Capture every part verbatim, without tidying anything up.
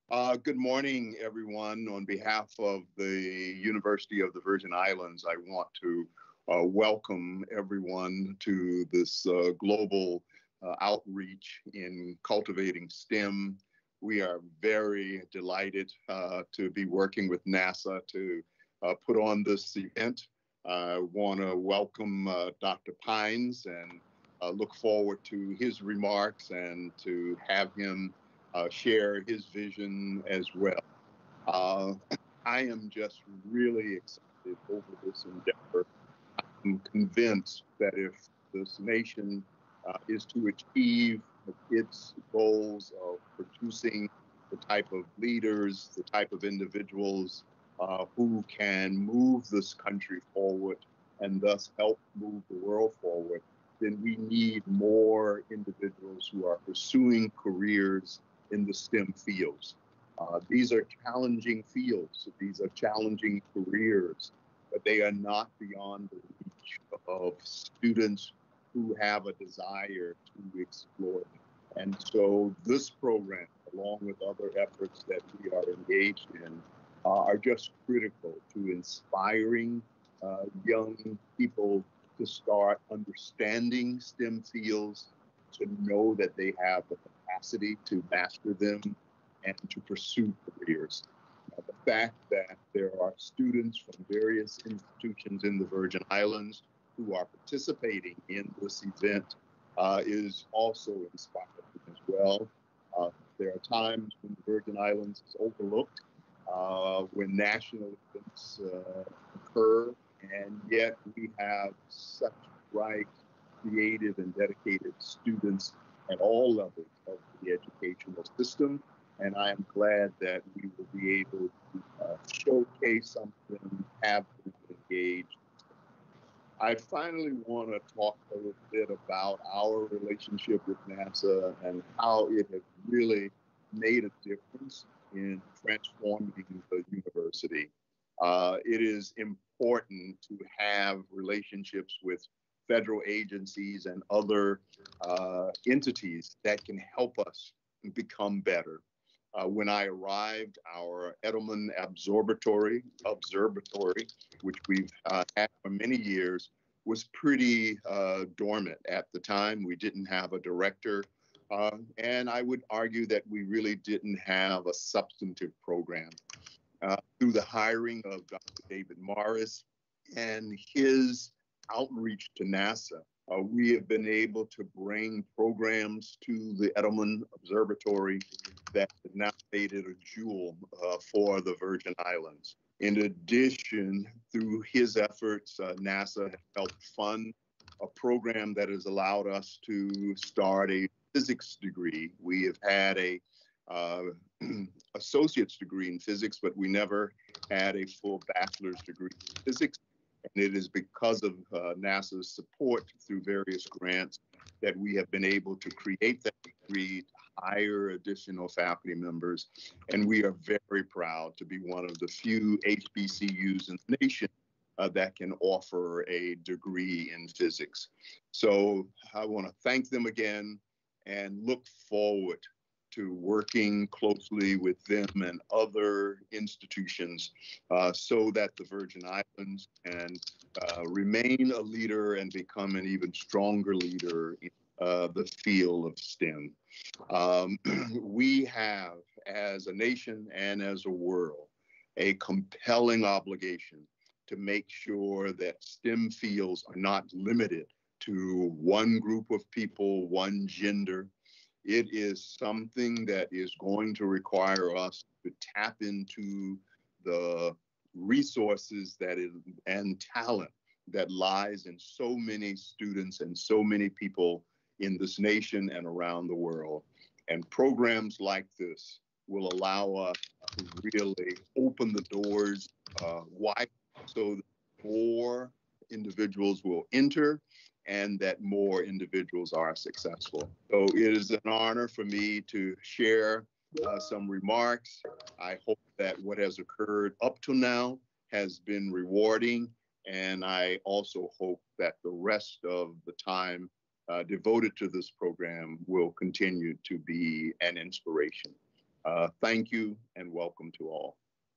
Uh, good morning, everyone. On behalf of the University of the Virgin Islands, I want to uh, welcome everyone to this uh, global uh, outreach in cultivating STEM. We are very delighted uh, to be working with NASA to uh, put on this event. I want to welcome uh, Doctor Pines and uh, look forward to his remarks and to have him uh, share his vision as well. Uh, I am just really excited over this endeavor. I'm convinced that if this nation uh, is to achieve its goals of producing the type of leaders, the type of individuals uh, who can move this country forward and thus help move the world forward, then we need more individuals who are pursuing careers in the STEM fields. Uh, these are challenging fields. These are challenging careers, but they are not beyond the reach of students who have a desire to explore them. And so this program, along with other efforts that we are engaged in, uh, are just critical to inspiring uh, young people to start understanding STEM fields, to know that they have the capacity to master them and to pursue careers. Uh, the fact that there are students from various institutions in the Virgin Islands who are participating in this event uh, is also inspiring as well. Uh, there are times when the Virgin Islands is overlooked, uh, when national events uh, occur, and yet we have such bright, creative, and dedicated students at all levels of the educational system. And I am glad that we will be able to uh, showcase something, have them engaged. I finally want to talk a little bit about our relationship with NASA and how it has really made a difference in transforming the university. Uh, it is important to have relationships with federal agencies and other uh, entities that can help us become better. Uh, when I arrived, our Edelman Observatory, Observatory, which we've uh, had for many years, was pretty uh, dormant at the time. We didn't have a director. Uh, and I would argue that we really didn't have a substantive program. Uh, through the hiring of Doctor David Morris and his outreach to NASA, uh, we have been able to bring programs to the Edelman Observatory that have now made it a jewel uh, for the Virgin Islands. In addition, through his efforts, uh, NASA has helped fund a program that has allowed us to start a physics degree. We have had a uh, associate's degree in physics, but we never had a full bachelor's degree in physics. And it is because of uh, NASA's support through various grants that we have been able to create that degree, to hire additional faculty members. And we are very proud to be one of the few H B C Us in the nation uh, that can offer a degree in physics. So I want to thank them again and look forward to working closely with them and other institutions uh, so that the Virgin Islands can uh, remain a leader and become an even stronger leader in uh, the field of STEM. Um, we have, as a nation and as a world, a compelling obligation to make sure that STEM fields are not limited to one group of people, one gender. It is something that is going to require us to tap into the resources that is, and talent that lies in so many students and so many people in this nation and around the world. And programs like this will allow us to really open the doors uh, wide so that more individuals will enter and that more individuals are successful. So it is an honor for me to share uh, some remarks. I hope that what has occurred up to now has been rewarding, and I also hope that the rest of the time uh, devoted to this program will continue to be an inspiration. Uh, thank you and welcome to all.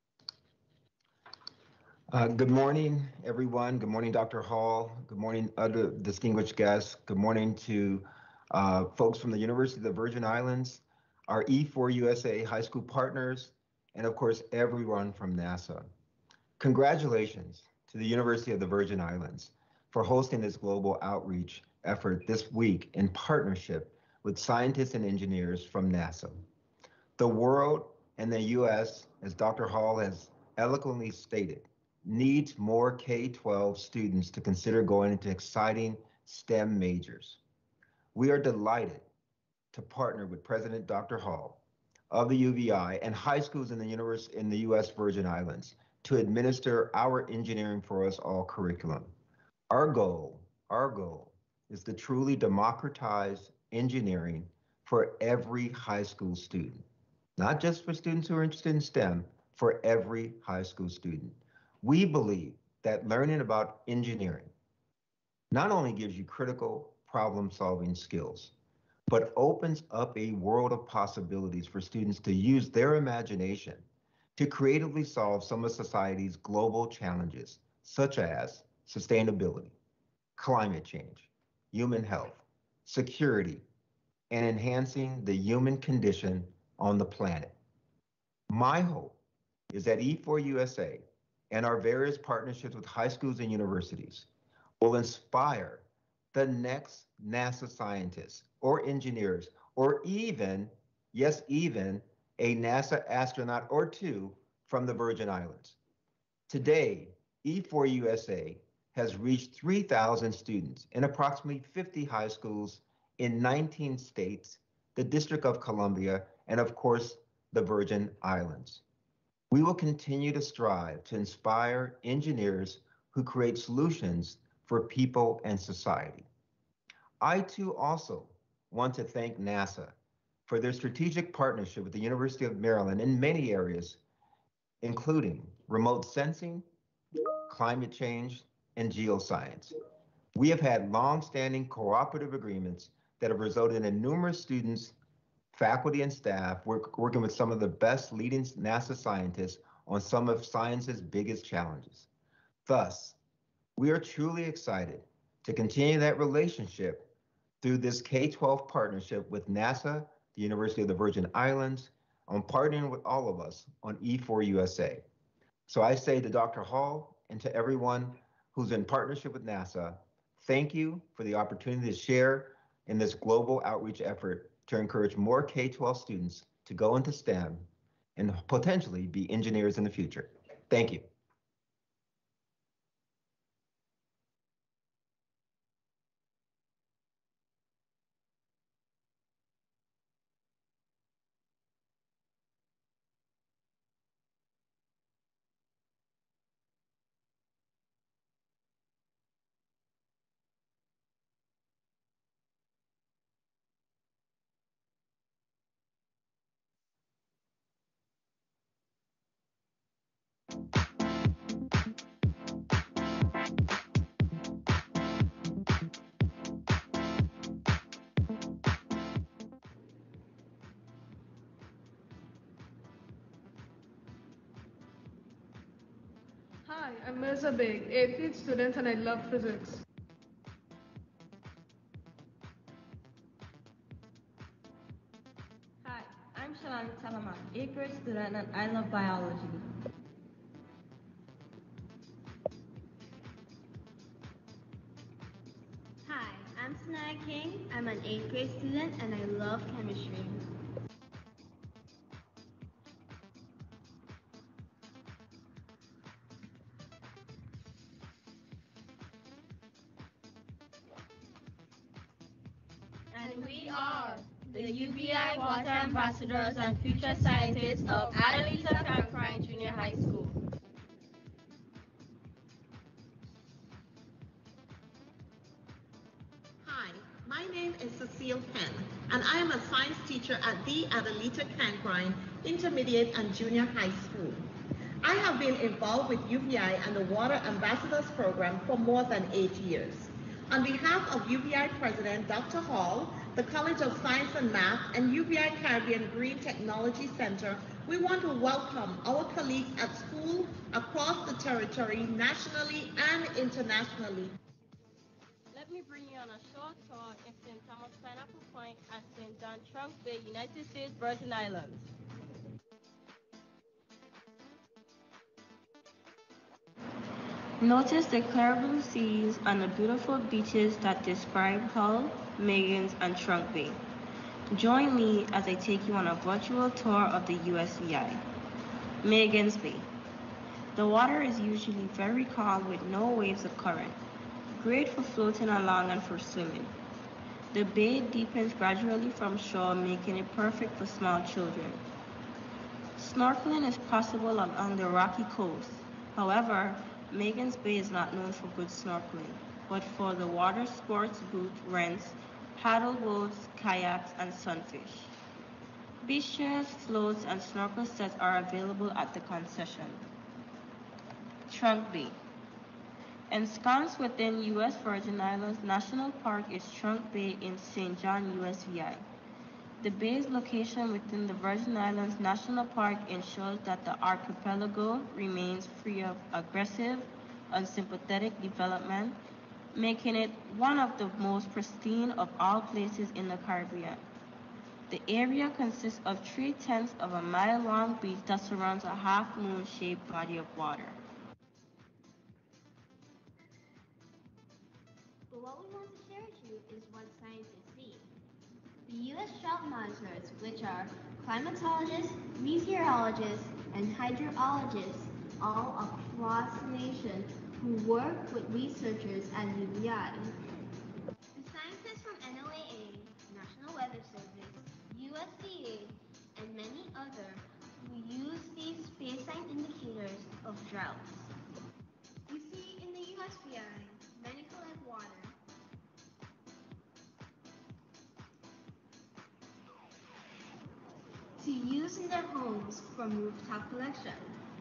Uh, good morning, everyone. Good morning, Doctor Hall. Good morning, other distinguished guests. Good morning to uh, folks from the University of the Virgin Islands, our E four U S A high school partners, and of course, everyone from NASA. Congratulations to the University of the Virgin Islands for hosting this global outreach effort this week in partnership with scientists and engineers from NASA. The world and the U S, as Doctor Hall has eloquently stated, needs more K twelve students to consider going into exciting STEM majors. We are delighted to partner with President Doctor Hall of the U V I and high schools in the universe in the U S Virgin Islands to administer our Engineering for Us All curriculum. Our goal, our goal is to truly democratize engineering for every high school student, not just for students who are interested in STEM, for every high school student. We believe that learning about engineering not only gives you critical problem-solving skills, but opens up a world of possibilities for students to use their imagination to creatively solve some of society's global challenges, such as sustainability, climate change, human health, security, and enhancing the human condition on the planet. My hope is that E four U S A and our various partnerships with high schools and universities will inspire the next NASA scientists or engineers, or even, yes, even a NASA astronaut or two from the Virgin Islands. Today, E four U S A has reached three thousand students in approximately fifty high schools in nineteen states, the District of Columbia, and of course, the Virgin Islands. We will continue to strive to inspire engineers who create solutions for people and society. I too also want to thank NASA for their strategic partnership with the University of Maryland in many areas, including remote sensing, climate change, and geoscience. We have had long-standing cooperative agreements that have resulted in numerous students, faculty, and staff work, working with some of the best leading NASA scientists on some of science's biggest challenges. Thus, we are truly excited to continue that relationship through this K twelve partnership with NASA, the University of the Virgin Islands, on partnering with all of us on E four U S A. So I say to Doctor Hall and to everyone who's in partnership with NASA, thank you for the opportunity to share in this global outreach effort to encourage more K twelve students to go into STEM and potentially be engineers in the future. Thank you. Hi, I'm Mirza Beg, eighth student, and I love physics. Hi, I'm Shalani Talaman, eighth grade student, and I love biology. Hi, I'm Sanaya King. I'm an eighth grade student, and I love chemistry. And we are the U V I Water Ambassadors and Future Scientists of Adelita Campfire Junior High School. Hi, my name is Cecile Penn, and I am a science teacher at the Adelita Campfire Intermediate and Junior High School. I have been involved with U V I and the Water Ambassadors Program for more than eight years. On behalf of U V I President Doctor Hall the College of Science and Math, and U V I Caribbean Green Technology Center, we want to welcome our colleagues at school across the territory, nationally and internationally. Let me bring you on a short tour in Saint Thomas Pineapple Point at Saint John Trunk Bay, United States Virgin Islands. Notice the clear blue seas and the beautiful beaches that describe Hull, Meigans, and Trunk Bay. Join me as I take you on a virtual tour of the U S V I. Meigans Bay. The water is usually very calm with no waves occurring. Great for floating along and for swimming. The bay deepens gradually from shore, making it perfect for small children. Snorkeling is possible along the rocky coast. However, Meigans Bay is not known for good snorkeling, but for the water sports boat rents, paddle boats, kayaks, and sunfish. Beach chairs, floats, and snorkel sets are available at the concession. Trunk Bay. Ensconced within U S Virgin Islands National Park is Trunk Bay in Saint John, U S V I. The bay's location within the Virgin Islands National Park ensures that the archipelago remains free of aggressive, unsympathetic development, making it one of the most pristine of all places in the Caribbean. The area consists of three-tenths of a mile-long beach that surrounds a half-moon-shaped body of water. But what we want to share with you is what scientists see. The U S drought monitors, which are climatologists, meteorologists, and hydrologists all across the nation who work with researchers at U V I. The scientists from N O A A, National Weather Service, U S V I, and many others who use these baseline indicators of droughts. You see, in the U S V I, many collect water to use in their homes from rooftop collection.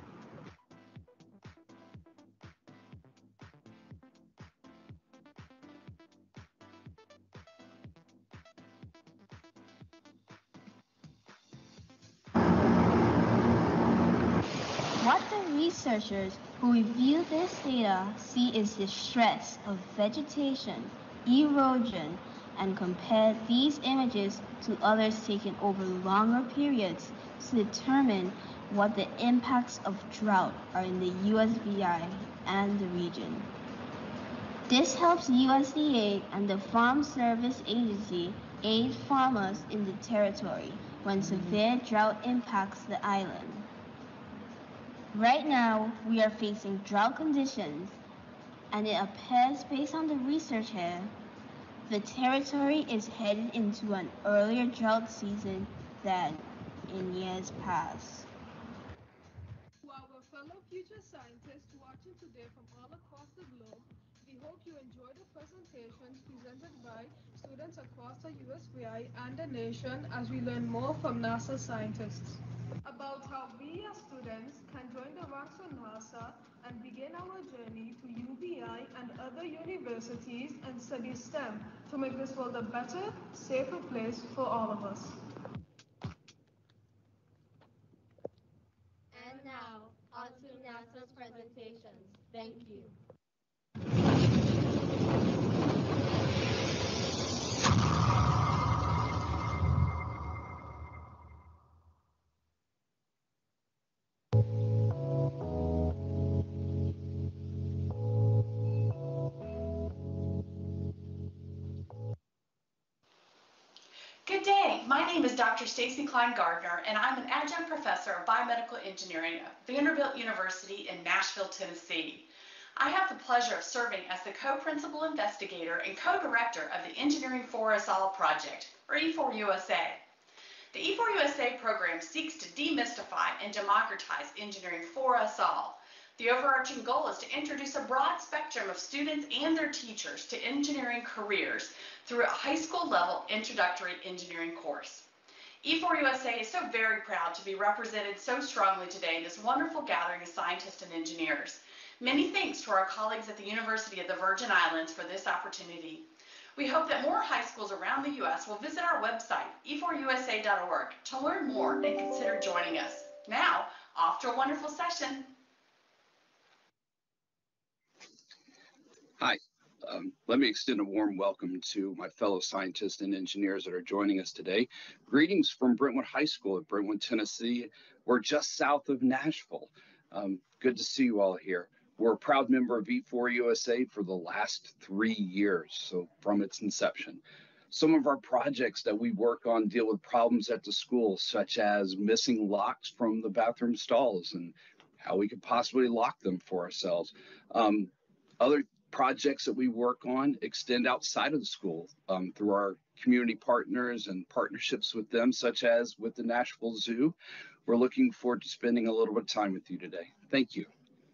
What the researchers who review this data see is the stress of vegetation, erosion, and compare these images to others taken over longer periods to determine what the impacts of drought are in the U S V I and the region. This helps U S D A and the Farm Service Agency aid farmers in the territory when severe drought impacts the island. Right now, we are facing drought conditions, and it appears, based on the research here, the territory is headed into an earlier drought season than in years past. To our fellow future scientists watching today from all across the globe, we hope you enjoy the presentations presented by students across the U S V I and the nation as we learn more from NASA scientists about how we as students can join the ranks with NASA and begin our journey to U V I and other universities and study STEM to make this world a better, safer place for all of us. And now, on to NASA's presentations. Thank you. Good day. My name is Doctor Stacy Klein-Gardner, and I'm an adjunct professor of biomedical engineering at Vanderbilt University in Nashville, Tennessee. I have the pleasure of serving as the co-principal investigator and co-director of the Engineering for Us All project, or E four U S A. The E four U S A program seeks to demystify and democratize engineering for us all. The overarching goal is to introduce a broad spectrum of students and their teachers to engineering careers through a high school level introductory engineering course. E four U S A is so very proud to be represented so strongly today in this wonderful gathering of scientists and engineers. Many thanks to our colleagues at the University of the Virgin Islands for this opportunity. We hope that more high schools around the U S will visit our website, e four u s a dot org, to learn more and consider joining us. Now, off to a wonderful session. Hi, um, let me extend a warm welcome to my fellow scientists and engineers that are joining us today. Greetings from Brentwood High School at Brentwood, Tennessee. We're just south of Nashville. Um, good to see you all here. We're a proud member of E four U S A for the last three years, so from its inception. Some of our projects that we work on deal with problems at the school, such as missing locks from the bathroom stalls and how we could possibly lock them for ourselves. Um, other projects that we work on extend outside of the school um, through our community partners and partnerships with them, such as with the Nashville Zoo. We're looking forward to spending a little bit of time with you today. Thank you.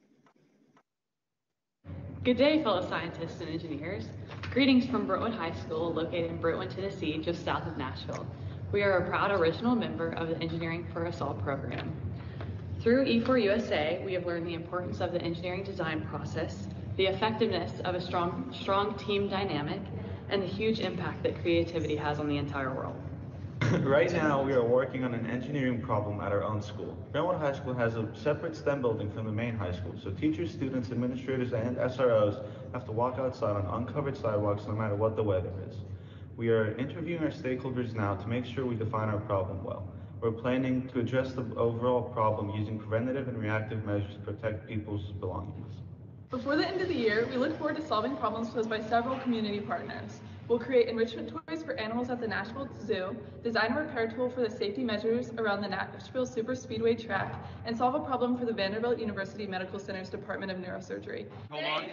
Good day, fellow scientists and engineers. Greetings from Brentwood High School, located in Brentwood, Tennessee, just south of Nashville. We are a proud original member of the Engineering for Us All program. Through E four U S A, we have learned the importance of the engineering design process, the effectiveness of a strong, strong team dynamic, and the huge impact that creativity has on the entire world. Right now, we are working on an engineering problem at our own school. Brentwood High School has a separate STEM building from the main high school, so teachers, students, administrators, and S R Os have to walk outside on uncovered sidewalks no matter what the weather is. We are interviewing our stakeholders now to make sure we define our problem well. We're planning to address the overall problem using preventative and reactive measures to protect people's belongings. Before the end of the year, we look forward to solving problems posed by several community partners. We'll create enrichment toys for animals at the Nashville Zoo, design a repair tool for the safety measures around the Nashville Superspeedway track, and solve a problem for the Vanderbilt University Medical Center's Department of Neurosurgery. Hold on.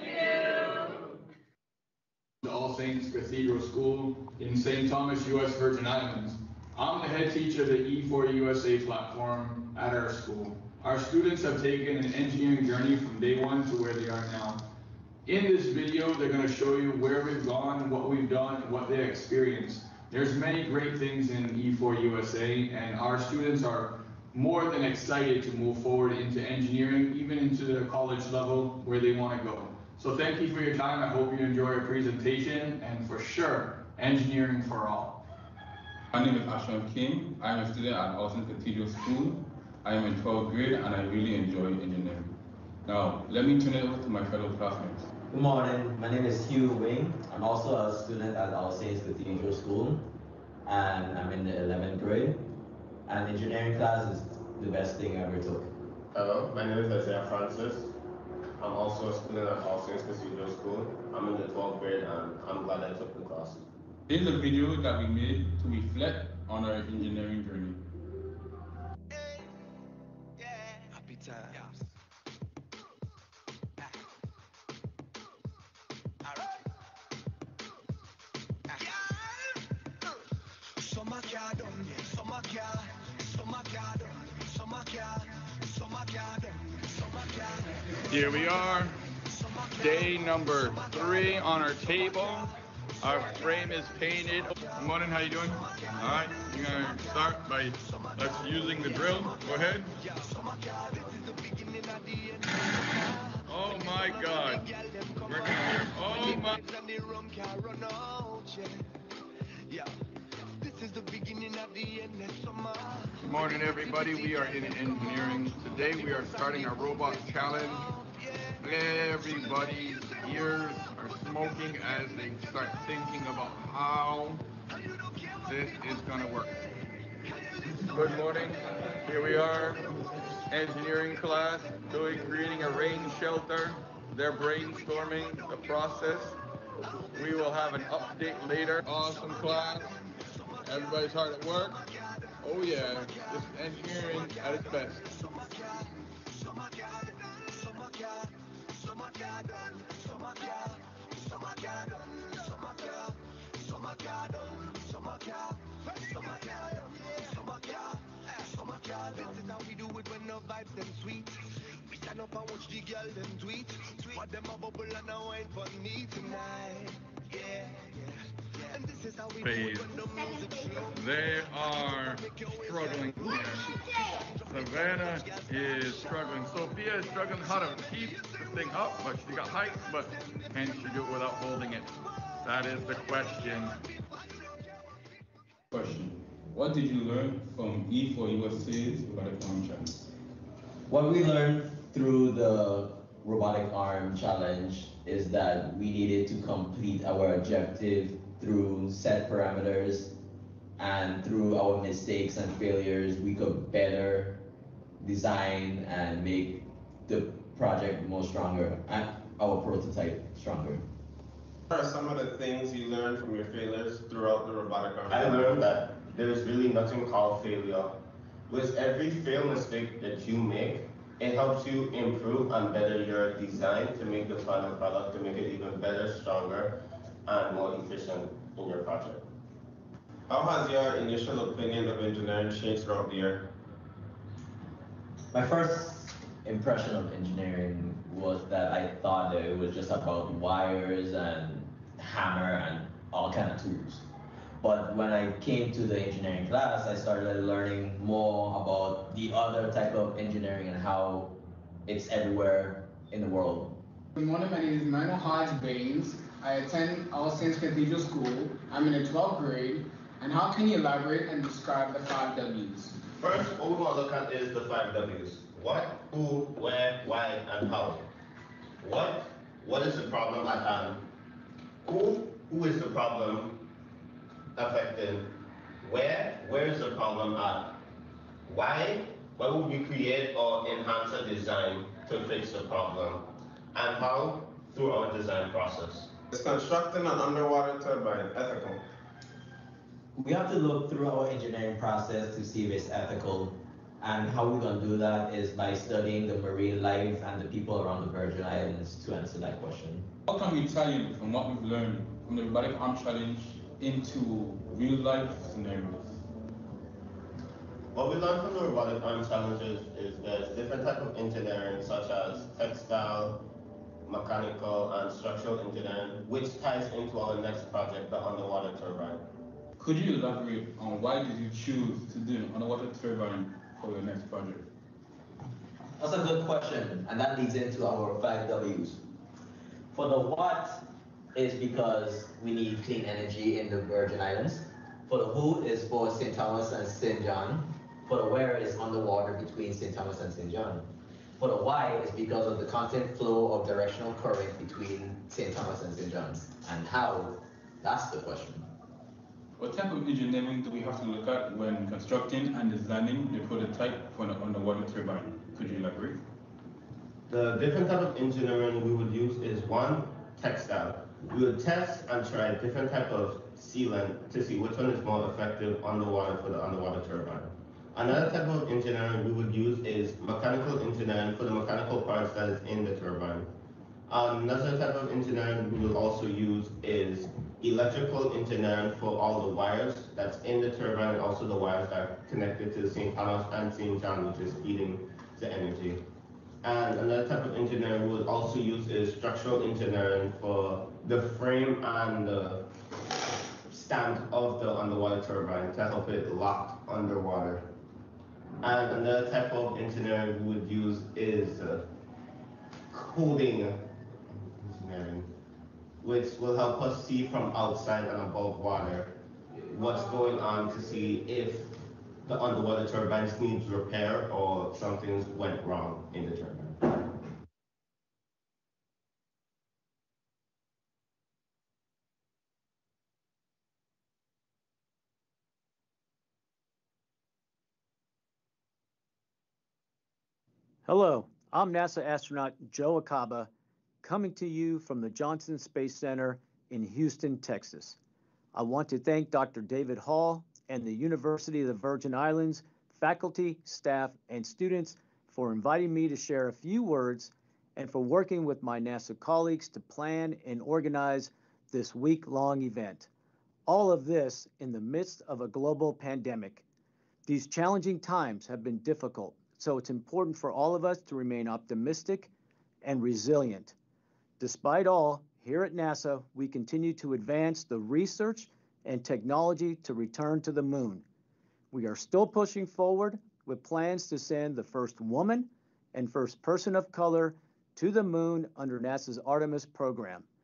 The All Saints Cathedral School in Saint Thomas, U S Virgin Islands. I'm the head teacher of the E four U S A platform at our school. Our students have taken an engineering journey from day one to where they are now. In this video, they're going to show you where we've gone, what we've done, and what they experienced. There's many great things in E four U S A, and our students are more than excited to move forward into engineering, even into the college level where they want to go. So thank you for your time. I hope you enjoy our presentation, and for sure, engineering for all. My name is Ashram King. I'm a student at Alton Cathedral School. I am in twelfth grade, and I really enjoy engineering. Now, let me turn it over to my fellow classmates. Good morning, my name is Hugh Wing. I'm also a student at All Saints Cathedral School, and I'm in the eleventh grade. And engineering class is the best thing I ever took. Hello, my name is Isaiah Francis. I'm also a student at All Saints Cathedral School. I'm in the twelfth grade, and I'm glad I took the class. Here's a video that we made to reflect on our engineering journey. Happy times. Here we are, day number three on our table. Our frame is painted. Good morning, how you doing? All right, you're gonna start by us using the drill. Go ahead. Oh my God. We're gonna hear, oh my. Good morning, everybody. We are in engineering. Today we are starting our robot challenge. Everybody's ears are smoking as they start thinking about how this is gonna work. Good morning. Here we are, engineering class, doing creating a rain shelter. They're brainstorming the process. We will have an update later. Awesome class. Everybody's hard at work. Oh yeah, this is engineering at its best. This is how we do it when the vibes them sweet. We stand up and watch the girl them tweet. For them a bubble and a wine for me tonight. Yeah, yeah. And this is how we do it when the music slow. They are struggling. Savannah is struggling. Sophia is struggling how to keep the thing up, but she got height, but can she do it without holding it? That is the question. Question. What did you learn from E four U S A's robotic arm challenge? What we learned through the robotic arm challenge is that we needed to complete our objective through set parameters, and through our mistakes and failures, we could better design and make the project more stronger and our prototype stronger. What are some of the things you learned from your failures throughout the robotic arm? I learned that there's really nothing called failure. With every fail mistake that you make, it helps you improve and better your design to make the final product, to make it even better, stronger, and more efficient in your project. How has your initial opinion of engineering changed throughout the year? My first impression of engineering was that I thought that it was just about wires and hammer and all kind of tools. But when I came to the engineering class, I started learning more about the other type of engineering and how it's everywhere in the world. Good morning, my name is Manuel Hodge Baines. I attend All Saints Cathedral School. I'm in the twelfth grade. And how can you elaborate and describe the five W's? First, what we want to look at is the five W's. What, who, where, why, and how. What? What is the problem at hand? Who? Who is the problem affecting? Where? Where is the problem at? Why? Why would we create or enhance a design to fix the problem? And how? Through our design process. Is constructing an underwater turbine ethical? We have to look through our engineering process to see if it's ethical. And how we're going to do that is by studying the marine life and the people around the Virgin Islands to answer that question. How can we tie in from what we've learned from the robotic arm challenge into real life scenarios? What we learned from the robotic arm challenges is there's different types of engineering such as textile, mechanical, and structural engineering, which ties into our next project, the underwater turbine. Could you elaborate on why did you choose to do an underwater turbine for your next project? That's a good question, and that leads into our five W's. For the what is because we need clean energy in the Virgin Islands. For the who is for Saint Thomas and Saint John. For the where is underwater between Saint Thomas and Saint John. For the why is because of the constant flow of directional current between Saint Thomas and Saint John's. And how, that's the question. What type of engineering do we have to look at when constructing and designing the prototype for an underwater turbine? Could you elaborate? The different type of engineering we would use is one, textile. We would test and try different type of sealant to see which one is more effective underwater for the underwater turbine. Another type of engineering we would use is mechanical engineering for the mechanical parts that is in the turbine. Another type of engineering we will also use is electrical engineering for all the wires that's in the turbine, and also the wires that are connected to Saint Thomas and Saint John, which is feeding the energy. And another type of engineering we will also use is structural engineering for the frame and the stand of the underwater turbine to help it lock underwater. And another type of engineering we would use is uh, coding engineering, which will help us see from outside and above water what's going on to see if the underwater turbines needs repair or something went wrong in the turbine. Hello, I'm NASA astronaut Joe Acaba, coming to you from the Johnson Space Center in Houston, Texas. I want to thank Doctor David Hall and the University of the Virgin Islands faculty, staff, and students for inviting me to share a few words and for working with my NASA colleagues to plan and organize this week-long event. All of this in the midst of a global pandemic. These challenging times have been difficult, so it's important for all of us to remain optimistic and resilient. Despite all, here at NASA, we continue to advance the research and technology to return to the moon. We are still pushing forward with plans to send the first woman and first person of color to the moon under NASA's Artemis program.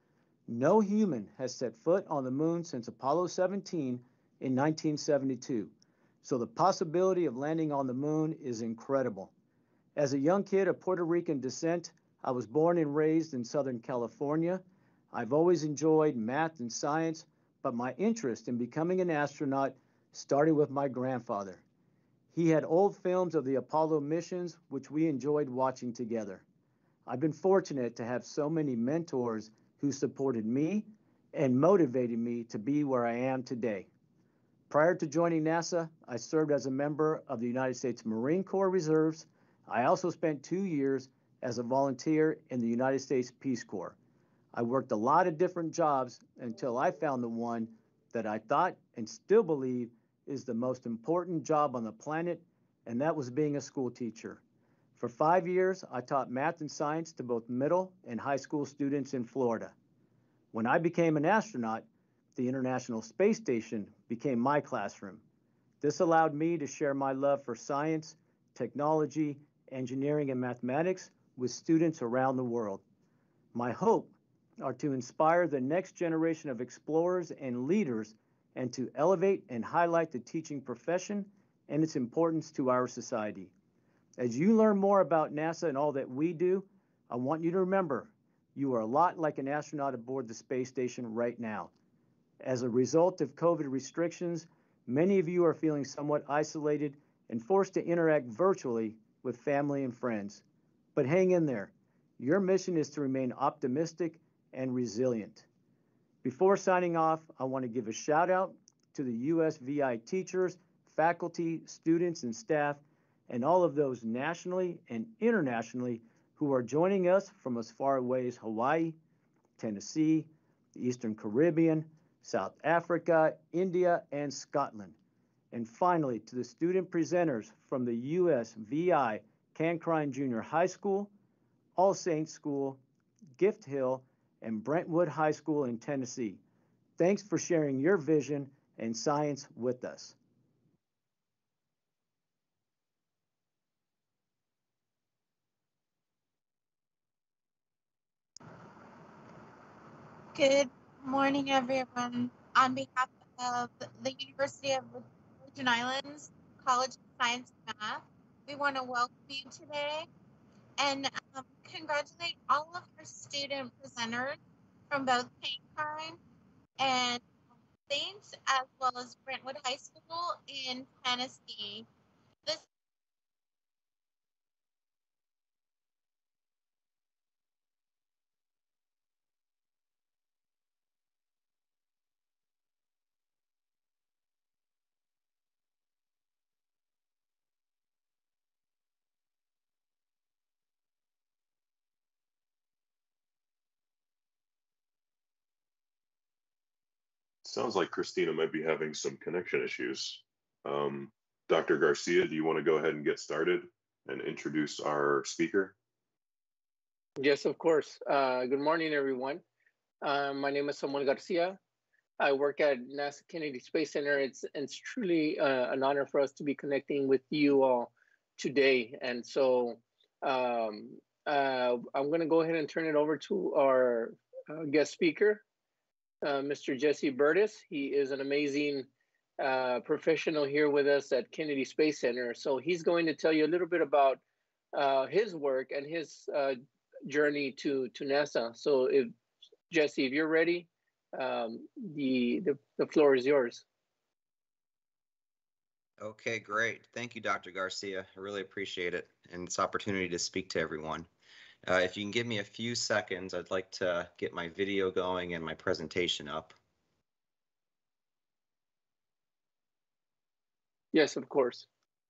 No human has set foot on the moon since Apollo seventeen in nineteen seventy-two, so the possibility of landing on the moon is incredible. As a young kid of Puerto Rican descent, I was born and raised in Southern California. I've always enjoyed math and science, but my interest in becoming an astronaut started with my grandfather. He had old films of the Apollo missions, which we enjoyed watching together. I've been fortunate to have so many mentors who supported me and motivated me to be where I am today. Prior to joining NASA, I served as a member of the United States Marine Corps Reserves. I also spent two years as a volunteer in the United States Peace Corps. I worked a lot of different jobs until I found the one that I thought and still believe is the most important job on the planet, and that was being a school teacher. For five years, I taught math and science to both middle and high school students in Florida. When I became an astronaut, the International Space Station became my classroom. This allowed me to share my love for science, technology, engineering, and mathematics with students around the world. My hope are to inspire the next generation of explorers and leaders and to elevate and highlight the teaching profession and its importance to our society. As you learn more about NASA and all that we do, I want you to remember you are a lot like an astronaut aboard the space station right now. As a result of COVID restrictions, many of you are feeling somewhat isolated and forced to interact virtually with family and friends. But hang in there. Your mission is to remain optimistic and resilient. Before signing off, I want to give a shout out to the U S V I teachers, faculty, students, and staff, and all of those nationally and internationally who are joining us from as far away as Hawaii, Tennessee, the Eastern Caribbean, South Africa, India, and Scotland. And finally, to the student presenters from the U S V I Cancrine Junior High School, All Saints School, Gift Hill, and Brentwood High School in Tennessee. Thanks for sharing your vision and science with us. Good morning, everyone. On behalf of the University of Virgin Islands College of Science and Math, we want to welcome you today and um, congratulate all of our student presenters from both Cancrine and Saints, as well as Brentwood High School in Tennessee. This Sounds like Christina might be having some connection issues. Um, Doctor Garcia, do you want to go ahead and get started and introduce our speaker? Yes, of course. Uh, good morning, everyone. Uh, my name is Samuel Garcia. I work at NASA Kennedy Space Center. It's, it's truly uh, an honor for us to be connecting with you all today. And so um, uh, I'm going to go ahead and turn it over to our uh, guest speaker, Uh, Mister Jesse Burtis. He is an amazing uh, professional here with us at Kennedy Space Center. So he's going to tell you a little bit about uh, his work and his uh, journey to, to NASA. So if Jesse, if you're ready, um, the, the, the floor is yours. Okay, great. Thank you, Doctor Garcia. I really appreciate it and this opportunity to speak to everyone. Uh, if you can give me a few seconds, I'd like to get my video going and my presentation up. Yes, of course.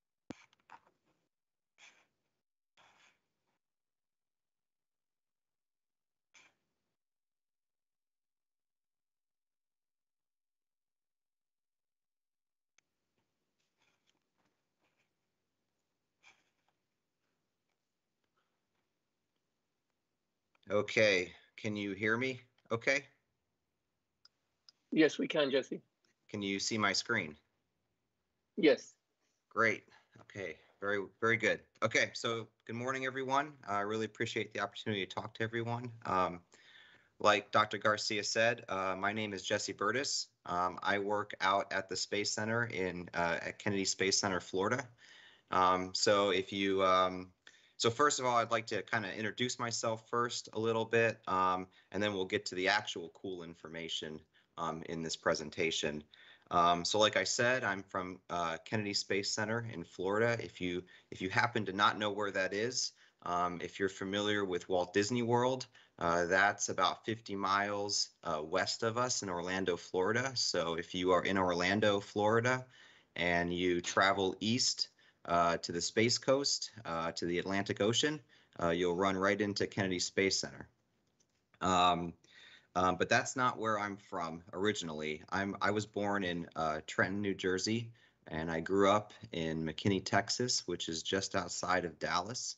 Okay, can you hear me okay? Yes, we can, Jesse. Can you see my screen? Yes. Great. Okay, very, very good. Okay, so good morning, everyone. I really appreciate the opportunity to talk to everyone. Um, like Doctor Garcia said, uh, my name is Jesse Burtis. Um, I work out at the Space Center in uh, at Kennedy Space Center, Florida. Um, so if you, um, so first of all, I'd like to kind of introduce myself first a little bit, um, and then we'll get to the actual cool information um, in this presentation. Um, so like I said, I'm from uh, Kennedy Space Center in Florida. If you if you happen to not know where that is, um, if you're familiar with Walt Disney World, uh, that's about fifty miles uh, west of us in Orlando, Florida. So if you are in Orlando, Florida, and you travel east uh, to the Space Coast, uh, to the Atlantic Ocean, uh, you'll run right into Kennedy Space Center. Um, Um, but that's not where I'm from originally. I'm I was born in uh, Trenton, New Jersey, and I grew up in McKinney, Texas, which is just outside of Dallas.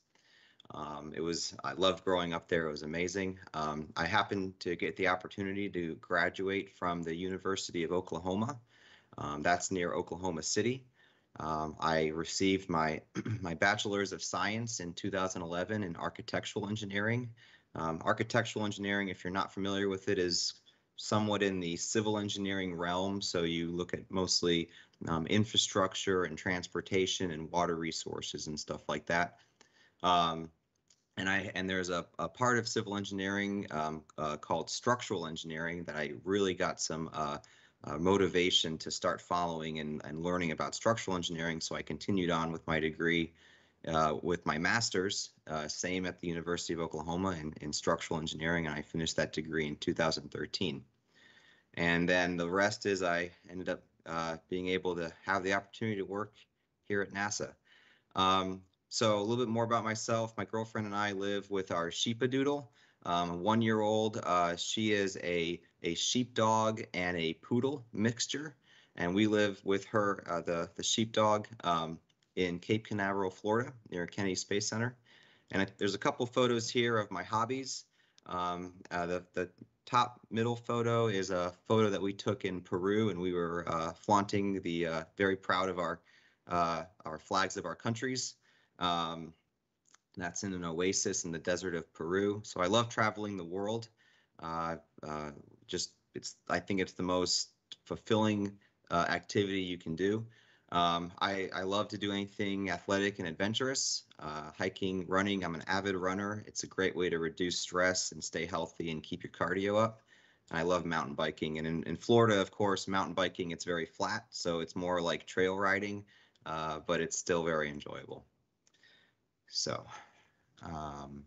Um, it was I loved growing up there. It was amazing. Um, I happened to get the opportunity to graduate from the University of Oklahoma. Um, that's near Oklahoma City. Um, I received my my bachelor's of science in two thousand eleven in architectural engineering. Um, architectural engineering, if you're not familiar with it, is somewhat in the civil engineering realm. So you look at mostly um, infrastructure and transportation and water resources and stuff like that. Um, and I and there's a, a part of civil engineering um, uh, called structural engineering that I really got some uh, uh, motivation to start following and, and learning about structural engineering. So I continued on with my degree. Uh, with my master's, uh, same at the University of Oklahoma in, in structural engineering, and I finished that degree in two thousand thirteen. And then the rest is I ended up uh, being able to have the opportunity to work here at NASA. Um, so a little bit more about myself. My girlfriend and I live with our sheepadoodle, um, a one-year-old. Uh, she is a, a sheepdog and a poodle mixture, and we live with her, uh, the, the sheepdog, um, in Cape Canaveral, Florida, near Kennedy Space Center. And it, there's a couple photos here of my hobbies. Um, uh, the, the top middle photo is a photo that we took in Peru, and we were uh, flaunting the, uh, very proud of our, uh, our flags of our countries. Um, that's in an oasis in the desert of Peru. So I love traveling the world. Uh, uh, just, it's, I think it's the most fulfilling uh, activity you can do. Um, I, I love to do anything athletic and adventurous, uh, hiking, running. I'm an avid runner. It's a great way to reduce stress and stay healthy and keep your cardio up. And I love mountain biking. And in, in Florida, of course, mountain biking, it's very flat. So it's more like trail riding, uh, but it's still very enjoyable. So, um,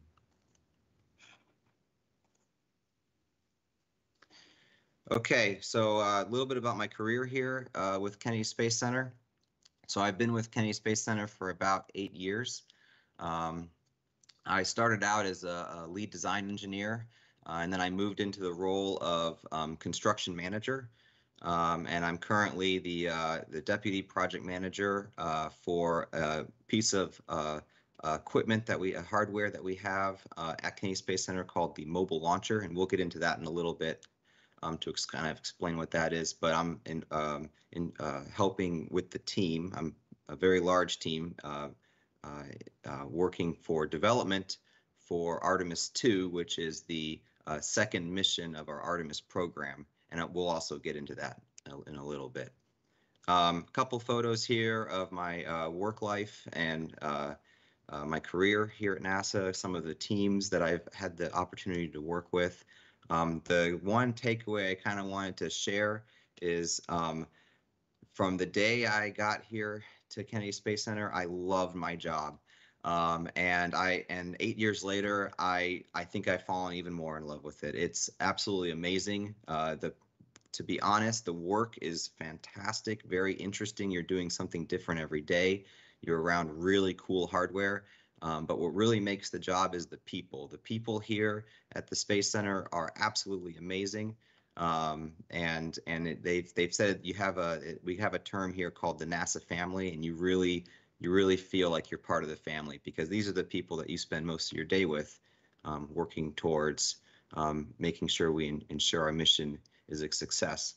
okay, so uh, a little bit about my career here uh, with Kennedy Space Center. So I've been with Kennedy Space Center for about eight years. Um, I started out as a, a lead design engineer, uh, and then I moved into the role of um, construction manager. Um, and I'm currently the uh, the deputy project manager uh, for a piece of uh, uh, equipment that we, uh, hardware that we have uh, at Kennedy Space Center called the mobile launcher, and we'll get into that in a little bit. Um, to ex kind of explain what that is, but I'm in, um, in uh, helping with the team. I'm a very large team uh, uh, uh, working for development for Artemis two, which is the uh, second mission of our Artemis program, and we'll also get into that in a little bit. A um, couple photos here of my uh, work life and uh, uh, my career here at NASA, some of the teams that I've had the opportunity to work with. Um, the one takeaway I kind of wanted to share is um, from the day I got here to Kennedy Space Center, I loved my job. Um, and I and eight years later, I I think I've fallen even more in love with it. It's absolutely amazing. Uh, the to be honest, the work is fantastic, very interesting. You're doing something different every day. You're around really cool hardware. Um, but what really makes the job is the people. The people here at the Space Center are absolutely amazing. Um, and and it, they've they've said you have a it, we have a term here called the NASA family, and you really you really feel like you're part of the family because these are the people that you spend most of your day with, um, working towards um, making sure we in, ensure our mission is a success.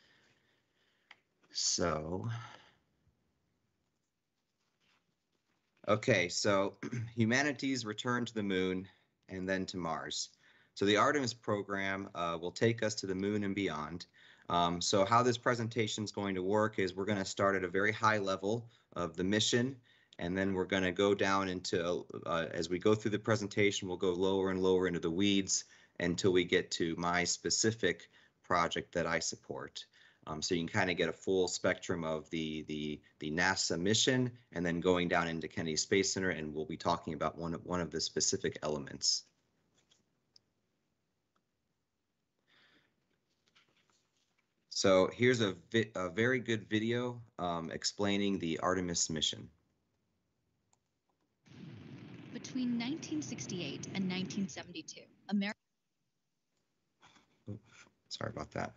So. Okay, so humanity's return to the moon and then to Mars. So the Artemis program uh, will take us to the moon and beyond. Um, so how this presentation is going to work is we're going to start at a very high level of the mission, and then we're going to go down into, uh, as we go through the presentation, we'll go lower and lower into the weeds until we get to my specific project that I support. Um, so you can kind of get a full spectrum of the, the, the NASA mission, and then going down into Kennedy Space Center, and we'll be talking about one of, one of the specific elements. So here's a, vi a very good video um, explaining the Artemis mission. Between nineteen sixty-eight and nineteen seventy-two, America... Sorry about that.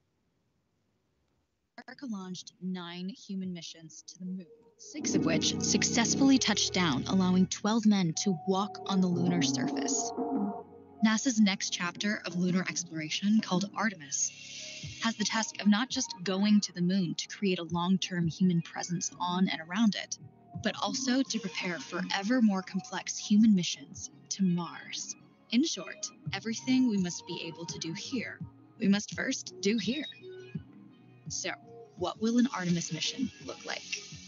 America launched nine human missions to the moon, six of which successfully touched down, allowing twelve men to walk on the lunar surface. NASA's next chapter of lunar exploration, called Artemis, has the task of not just going to the moon to create a long-term human presence on and around it, but also to prepare for ever more complex human missions to Mars. In short, everything we must be able to do here, we must first do here. So, what will an Artemis mission look like?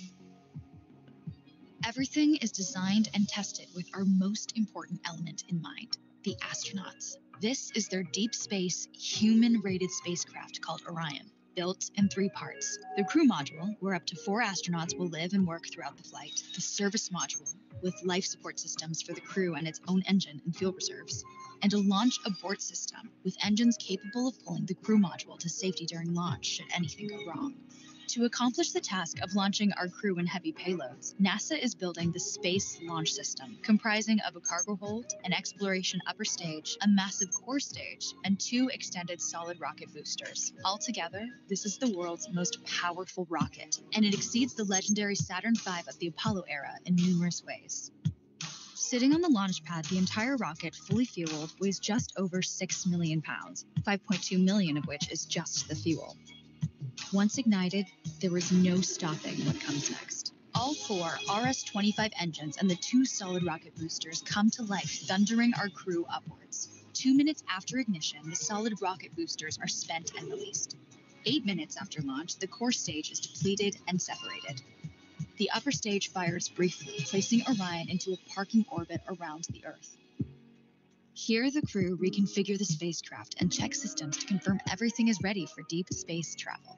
Everything is designed and tested with our most important element in mind, the astronauts. This is their deep space, human-rated spacecraft called Orion, built in three parts. The crew module, where up to four astronauts will live and work throughout the flight. The service module, with life support systems for the crew and its own engine and fuel reserves. And a launch abort system, with engines capable of pulling the crew module to safety during launch should anything go wrong. To accomplish the task of launching our crew and heavy payloads, NASA is building the Space Launch System, comprising of a cargo hold, an exploration upper stage, a massive core stage, and two extended solid rocket boosters. Altogether, this is the world's most powerful rocket, and it exceeds the legendary Saturn five of the Apollo era in numerous ways. Sitting on the launch pad, the entire rocket, fully fueled, weighs just over six million pounds, five point two million of which is just the fuel. Once ignited, there is no stopping what comes next. All four R S twenty-five engines and the two solid rocket boosters come to life, thundering our crew upwards. Two minutes after ignition, the solid rocket boosters are spent and released. Eight minutes after launch, the core stage is depleted and separated. The upper stage fires briefly, placing Orion into a parking orbit around the Earth. Here, the crew reconfigure the spacecraft and check systems to confirm everything is ready for deep space travel.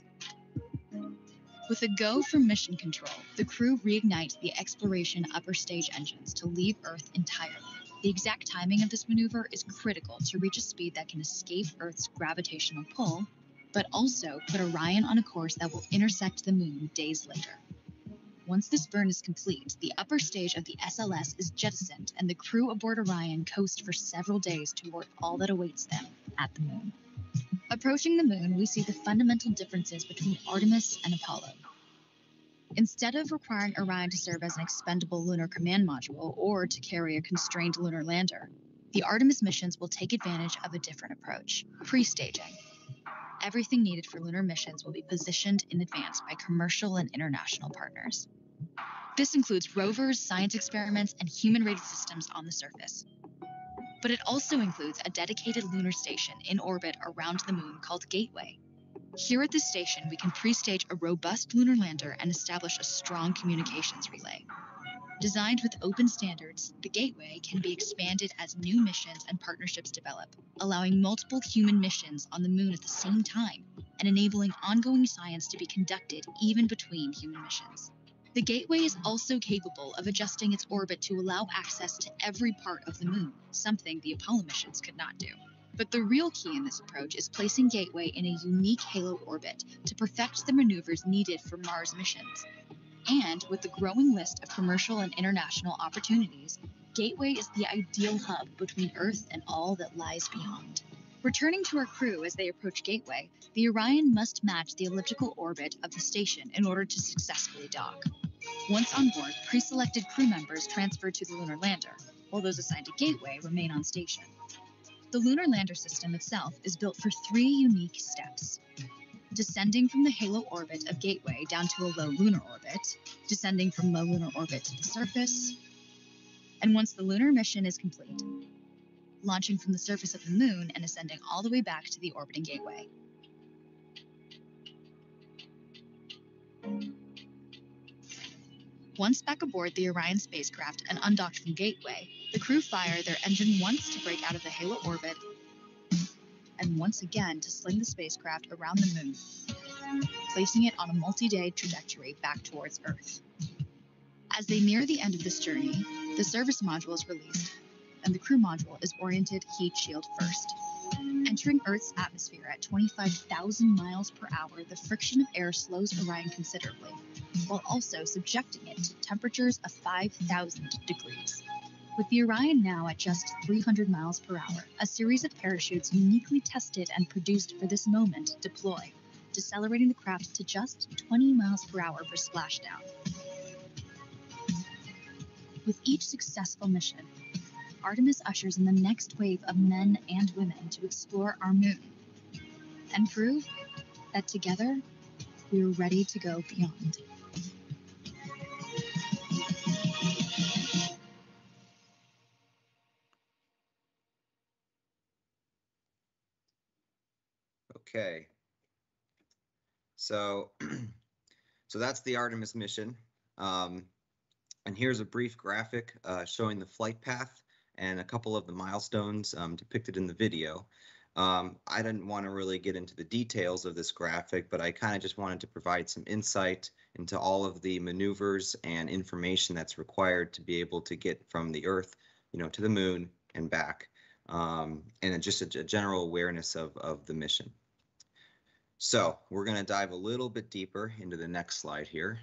With a go from mission control, the crew reignite the exploration upper stage engines to leave Earth entirely. The exact timing of this maneuver is critical to reach a speed that can escape Earth's gravitational pull, but also put Orion on a course that will intersect the moon days later. Once this burn is complete, the upper stage of the S L S is jettisoned and the crew aboard Orion coast for several days toward all that awaits them at the moon. Approaching the moon, we see the fundamental differences between Artemis and Apollo. Instead of requiring Orion to serve as an expendable lunar command module or to carry a constrained lunar lander, the Artemis missions will take advantage of a different approach, pre-staging. Everything needed for lunar missions will be positioned in advance by commercial and international partners. This includes rovers, science experiments, and human-rated systems on the surface. But it also includes a dedicated lunar station in orbit around the moon called Gateway. Here at this station, we can pre-stage a robust lunar lander and establish a strong communications relay. Designed with open standards, the Gateway can be expanded as new missions and partnerships develop, allowing multiple human missions on the moon at the same time and enabling ongoing science to be conducted even between human missions. The Gateway is also capable of adjusting its orbit to allow access to every part of the moon, something the Apollo missions could not do. But the real key in this approach is placing Gateway in a unique halo orbit to perfect the maneuvers needed for Mars missions. And with the growing list of commercial and international opportunities, Gateway is the ideal hub between Earth and all that lies beyond. Returning to our crew as they approach Gateway, the Orion must match the elliptical orbit of the station in order to successfully dock. Once on board, pre-selected crew members transfer to the lunar lander, while those assigned to Gateway remain on station. The lunar lander system itself is built for three unique steps: descending from the halo orbit of Gateway down to a low lunar orbit, descending from low lunar orbit to the surface, and once the lunar mission is complete, launching from the surface of the moon and ascending all the way back to the orbiting gateway. Once back aboard the Orion spacecraft and undocked from Gateway, the crew fire their engine once to break out of the halo orbit and once again to sling the spacecraft around the moon, placing it on a multi-day trajectory back towards Earth. As they near the end of this journey, the service module is released, and the crew module is oriented heat shield first. Entering Earth's atmosphere at twenty-five thousand miles per hour, the friction of air slows Orion considerably, while also subjecting it to temperatures of five thousand degrees. With the Orion now at just three hundred miles per hour, a series of parachutes uniquely tested and produced for this moment deploy, decelerating the craft to just twenty miles per hour for splashdown. With each successful mission, Artemis ushers in the next wave of men and women to explore our moon and prove that together we are ready to go beyond. Okay. So, so that's the Artemis mission. Um, and here's a brief graphic uh, showing the flight path and a couple of the milestones um, depicted in the video. Um, I didn't want to really get into the details of this graphic, but I kind of just wanted to provide some insight into all of the maneuvers and information that's required to be able to get from the Earth, you know, to the moon and back, um, and just a, a general awareness of, of the mission. So we're going to dive a little bit deeper into the next slide here.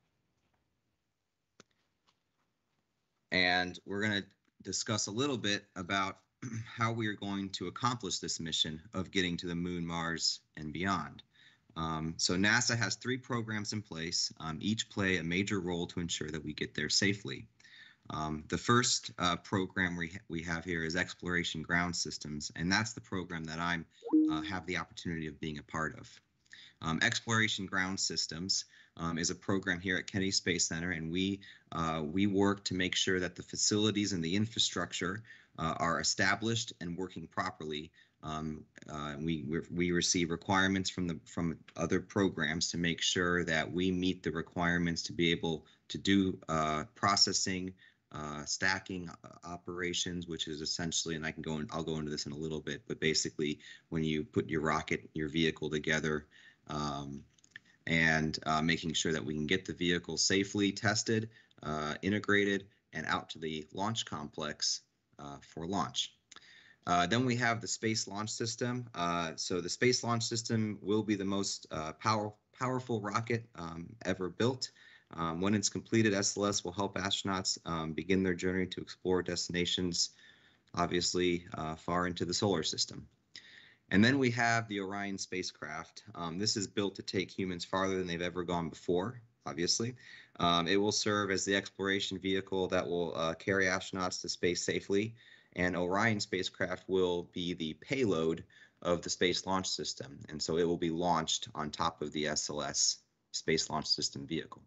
And we're going to discuss a little bit about how we are going to accomplish this mission of getting to the moon, Mars, and beyond. Um, so NASA has three programs in place. Um, each play a major role to ensure that we get there safely. Um, the first uh, program we, ha we have here is Exploration Ground Systems, and that's the program that I uh, have the opportunity of being a part of. Um, Exploration Ground Systems um, is a program here at Kennedy Space Center, and we uh, we work to make sure that the facilities and the infrastructure uh, are established and working properly. Um, uh, we we receive requirements from the from other programs to make sure that we meet the requirements to be able to do uh, processing, uh, stacking operations, which is essentially, and I can go in, I'll go into this in a little bit, but basically when you put your rocket, your vehicle together. Um, and uh, making sure that we can get the vehicle safely tested, uh, integrated, and out to the launch complex uh, for launch. Uh, then we have the Space Launch System. Uh, so the Space Launch System will be the most uh, power, powerful rocket um, ever built. Um, when it's completed, S L S will help astronauts um, begin their journey to explore destinations, obviously uh, far into the solar system. And then we have the Orion spacecraft. Um, this is built to take humans farther than they've ever gone before, obviously. Um, it will serve as the exploration vehicle that will uh, carry astronauts to space safely. And Orion spacecraft will be the payload of the Space Launch System. And so it will be launched on top of the S L S Space Launch System vehicle.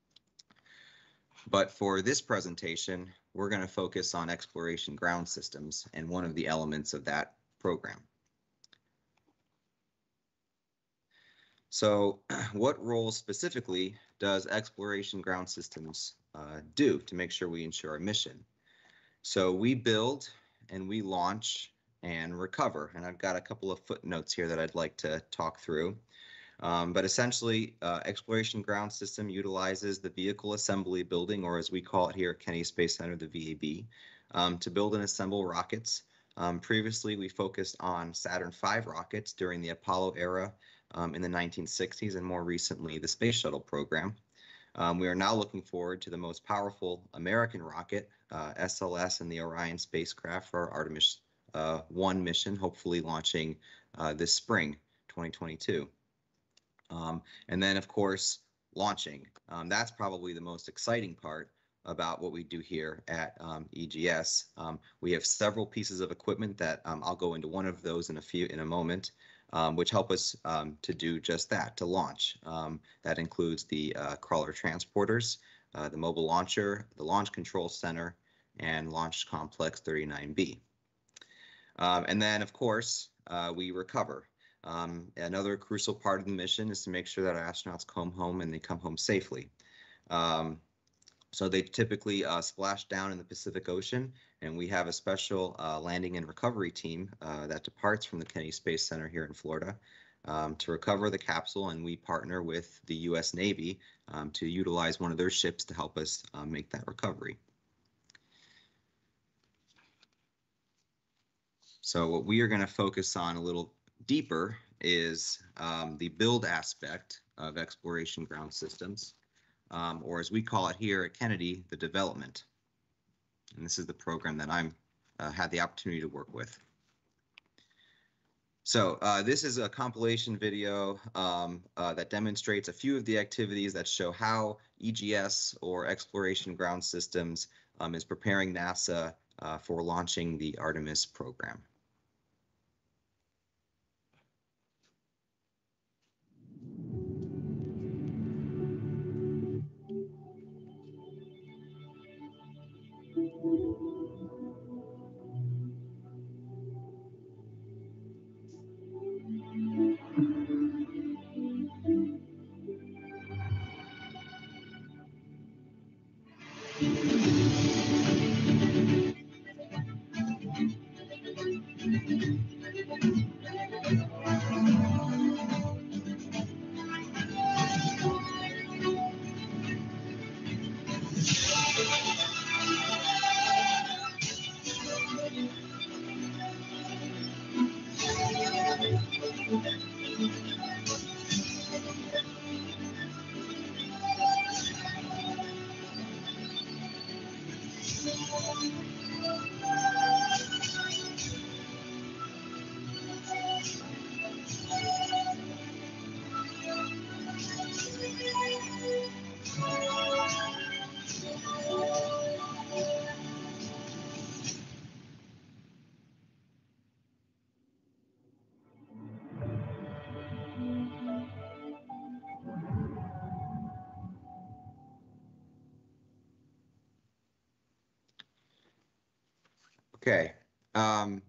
But for this presentation, we're going to focus on Exploration Ground Systems and one of the elements of that program. So what role specifically does Exploration Ground Systems uh, do to make sure we ensure our mission? So we build and we launch and recover. And I've got a couple of footnotes here that I'd like to talk through. Um, but essentially, uh, Exploration Ground System utilizes the Vehicle Assembly Building, or as we call it here at Kennedy Space Center, the V A B, um, to build and assemble rockets. Um, previously, we focused on Saturn five rockets during the Apollo era um, in the nineteen sixties, and more recently, the Space Shuttle program. Um, we are now looking forward to the most powerful American rocket, uh, S L S, and the Orion spacecraft for our Artemis uh, one mission, hopefully launching uh, this spring, twenty twenty-two. Um, and then, of course, launching. Um, that's probably the most exciting part about what we do here at um, E G S. Um, we have several pieces of equipment that um, I'll go into one of those in a few in a moment, um, which help us um, to do just that, to launch. Um, that includes the uh, crawler transporters, uh, the mobile launcher, the Launch Control Center, and Launch Complex thirty-nine B. Um, and then, of course, uh, we recover. Um, another crucial part of the mission is to make sure that our astronauts come home and they come home safely. Um, so they typically uh, splash down in the Pacific Ocean, and we have a special uh, landing and recovery team uh, that departs from the Kennedy Space Center here in Florida um, to recover the capsule, and we partner with the U S Navy um, to utilize one of their ships to help us uh, make that recovery. So what we are going to focus on a little deeper is um, the build aspect of exploration ground systems, um, or as we call it here at Kennedy, the development. And this is the program that I'm uh, had the opportunity to work with. So uh, this is a compilation video um, uh, that demonstrates a few of the activities that show how E G S, or Exploration Ground Systems, um, is preparing NASA uh, for launching the Artemis program. Okay, um,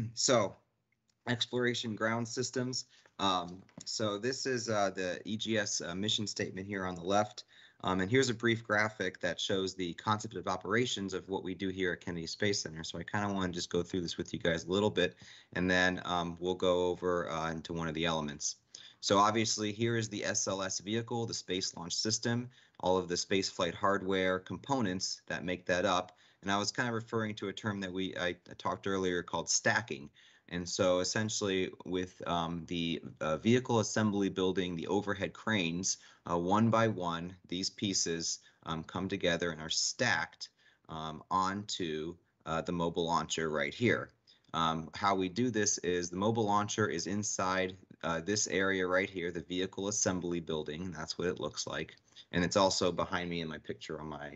so exploration ground systems. Um, so this is uh, the E G S uh, mission statement here on the left. Um, and here's a brief graphic that shows the concept of operations of what we do here at Kennedy Space Center. So I kind of want to just go through this with you guys a little bit, and then um, we'll go over uh, into one of the elements. So obviously here is the S L S vehicle, the Space Launch System, all of the space flight hardware components that make that up. And I was kind of referring to a term that we I, I talked earlier called stacking. And so essentially with um, the uh, vehicle assembly building, the overhead cranes, uh, one by one, these pieces um, come together and are stacked um, onto uh, the mobile launcher right here. Um, how we do this is the mobile launcher is inside uh, this area right here, the vehicle assembly building. That's what it looks like. And it's also behind me in my picture on my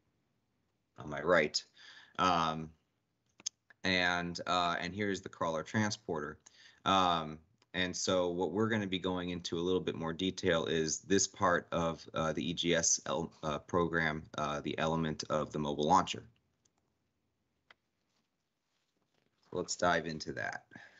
on my right. Um, and uh, and here's the crawler transporter. Um, and so what we're going to be going into a little bit more detail is this part of uh, the E G S uh, program, uh, the element of the mobile launcher. Let's dive into that.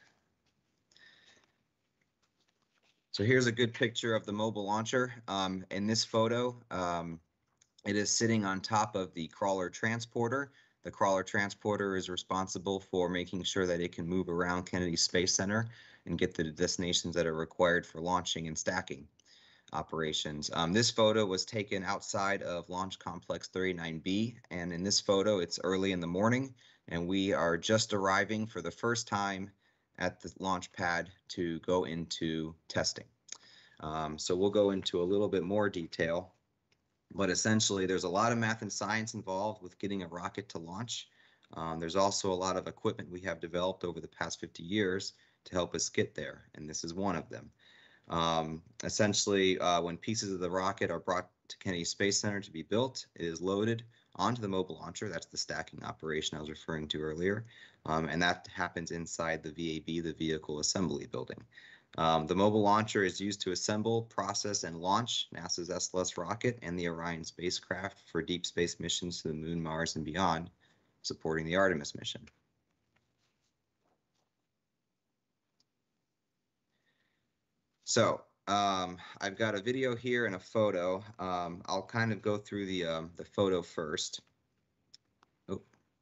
So here's a good picture of the mobile launcher. Um, in this photo, um, it is sitting on top of the crawler transporter. The crawler transporter is responsible for making sure that it can move around Kennedy Space Center and get to the destinations that are required for launching and stacking operations. Um, this photo was taken outside of Launch Complex thirty-nine B, and in this photo it's early in the morning and we are just arriving for the first time at the launch pad to go into testing. Um, so we'll go into a little bit more detail. But essentially, there's a lot of math and science involved with getting a rocket to launch. Um, there's also a lot of equipment we have developed over the past fifty years to help us get there, and this is one of them. Um, essentially, uh, when pieces of the rocket are brought to Kennedy Space Center to be built, it is loaded onto the mobile launcher. That's the stacking operation I was referring to earlier, um, and that happens inside the V A B, the Vehicle Assembly Building. Um, the mobile launcher is used to assemble, process, and launch NASA's S L S rocket and the Orion spacecraft for deep space missions to the Moon, Mars, and beyond, supporting the Artemis mission. So um, I've got a video here and a photo. Um, I'll kind of go through the um, the photo first. Oh.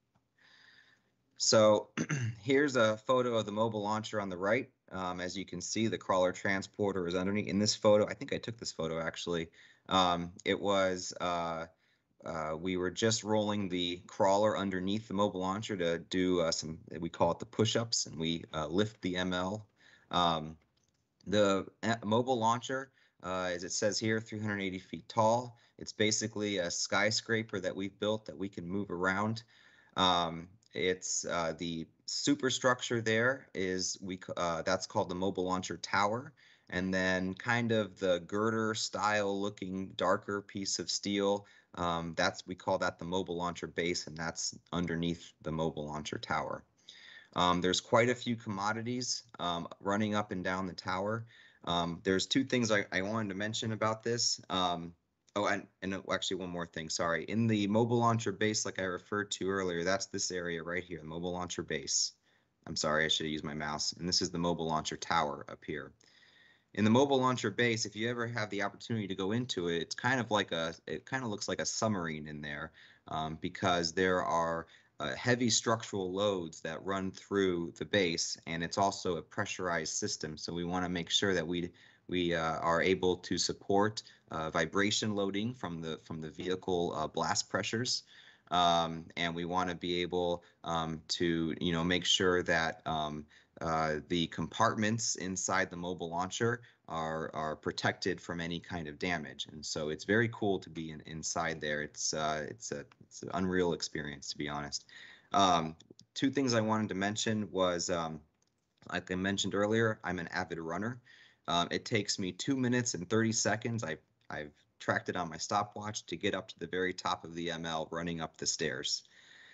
So here's a photo of the mobile launcher on the right. Um, as you can see, the crawler transporter is underneath. In this photo, I think I took this photo actually. Um, it was uh, uh, we were just rolling the crawler underneath the mobile launcher to do uh, some, we call it the push-ups, and we uh, lift the M L. Um, the mobile launcher, uh, as it says here, three hundred eighty feet tall. It's basically a skyscraper that we've built that we can move around. Um, it's uh, the superstructure there is we uh, that's called the mobile launcher tower, and then kind of the girder style looking darker piece of steel. Um, that's we call that the mobile launcher base, and that's underneath the mobile launcher tower. Um, there's quite a few commodities um, running up and down the tower. Um, there's two things I, I wanted to mention about this. Um, oh, and, and actually one more thing, sorry. In the mobile launcher base, like I referred to earlier, that's this area right here, the mobile launcher base. I'm sorry, I should have used my mouse. And this is the mobile launcher tower up here. In the mobile launcher base, if you ever have the opportunity to go into it, it's kind of like a, it kind of looks like a submarine in there um, because there are Uh, heavy structural loads that run through the base, and it's also a pressurized system. So we want to make sure that we we uh, are able to support uh, vibration loading from the from the vehicle uh, blast pressures, um, and we want to be able um, to you know make sure that um, uh, the compartments inside the mobile launcher are are protected from any kind of damage. And so it's very cool to be in, inside there. It's uh, it's a it's an unreal experience, to be honest. Um, two things I wanted to mention was, um, like I mentioned earlier, I'm an avid runner. Um, it takes me two minutes and thirty seconds. I I've tracked it on my stopwatch to get up to the very top of the M L running up the stairs.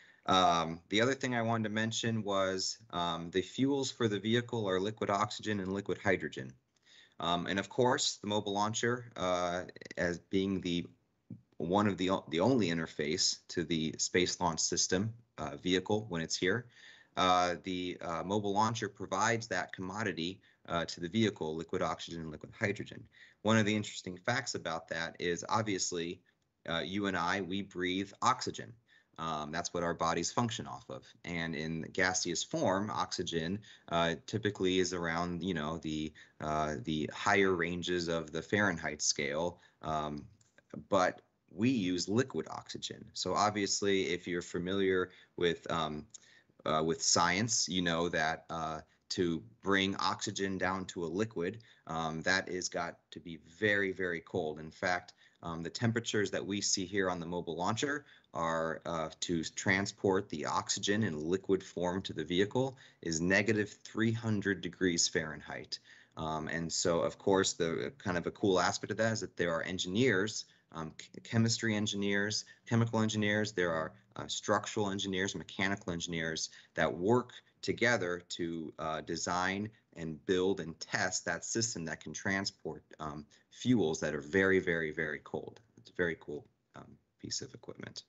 Um, the other thing I wanted to mention was um, the fuels for the vehicle are liquid oxygen and liquid hydrogen. Um, and of course, the mobile launcher, uh, as being the one of the the only interface to the Space Launch System uh, vehicle when it's here, uh, the uh, mobile launcher provides that commodity uh, to the vehicle, liquid oxygen and liquid hydrogen. One of the interesting facts about that is obviously uh, you and I, we breathe oxygen. Um, that's what our bodies function off of. And in gaseous form, oxygen uh, typically is around, you know, the uh, the higher ranges of the Fahrenheit scale. Um, but we use liquid oxygen. So obviously, if you're familiar with um, uh, with science, you know that uh, to bring oxygen down to a liquid, um, that is got to be very, very cold. In fact, um, the temperatures that we see here on the mobile launcher are uh, to transport the oxygen in liquid form to the vehicle is negative three hundred degrees Fahrenheit. Um, and so, of course, the kind of a cool aspect of that is that there are engineers, um, ch chemistry engineers, chemical engineers, there are uh, structural engineers, mechanical engineers that work together to uh, design and build and test that system that can transport um, fuels that are very, very, very cold. It's a very cool um, piece of equipment.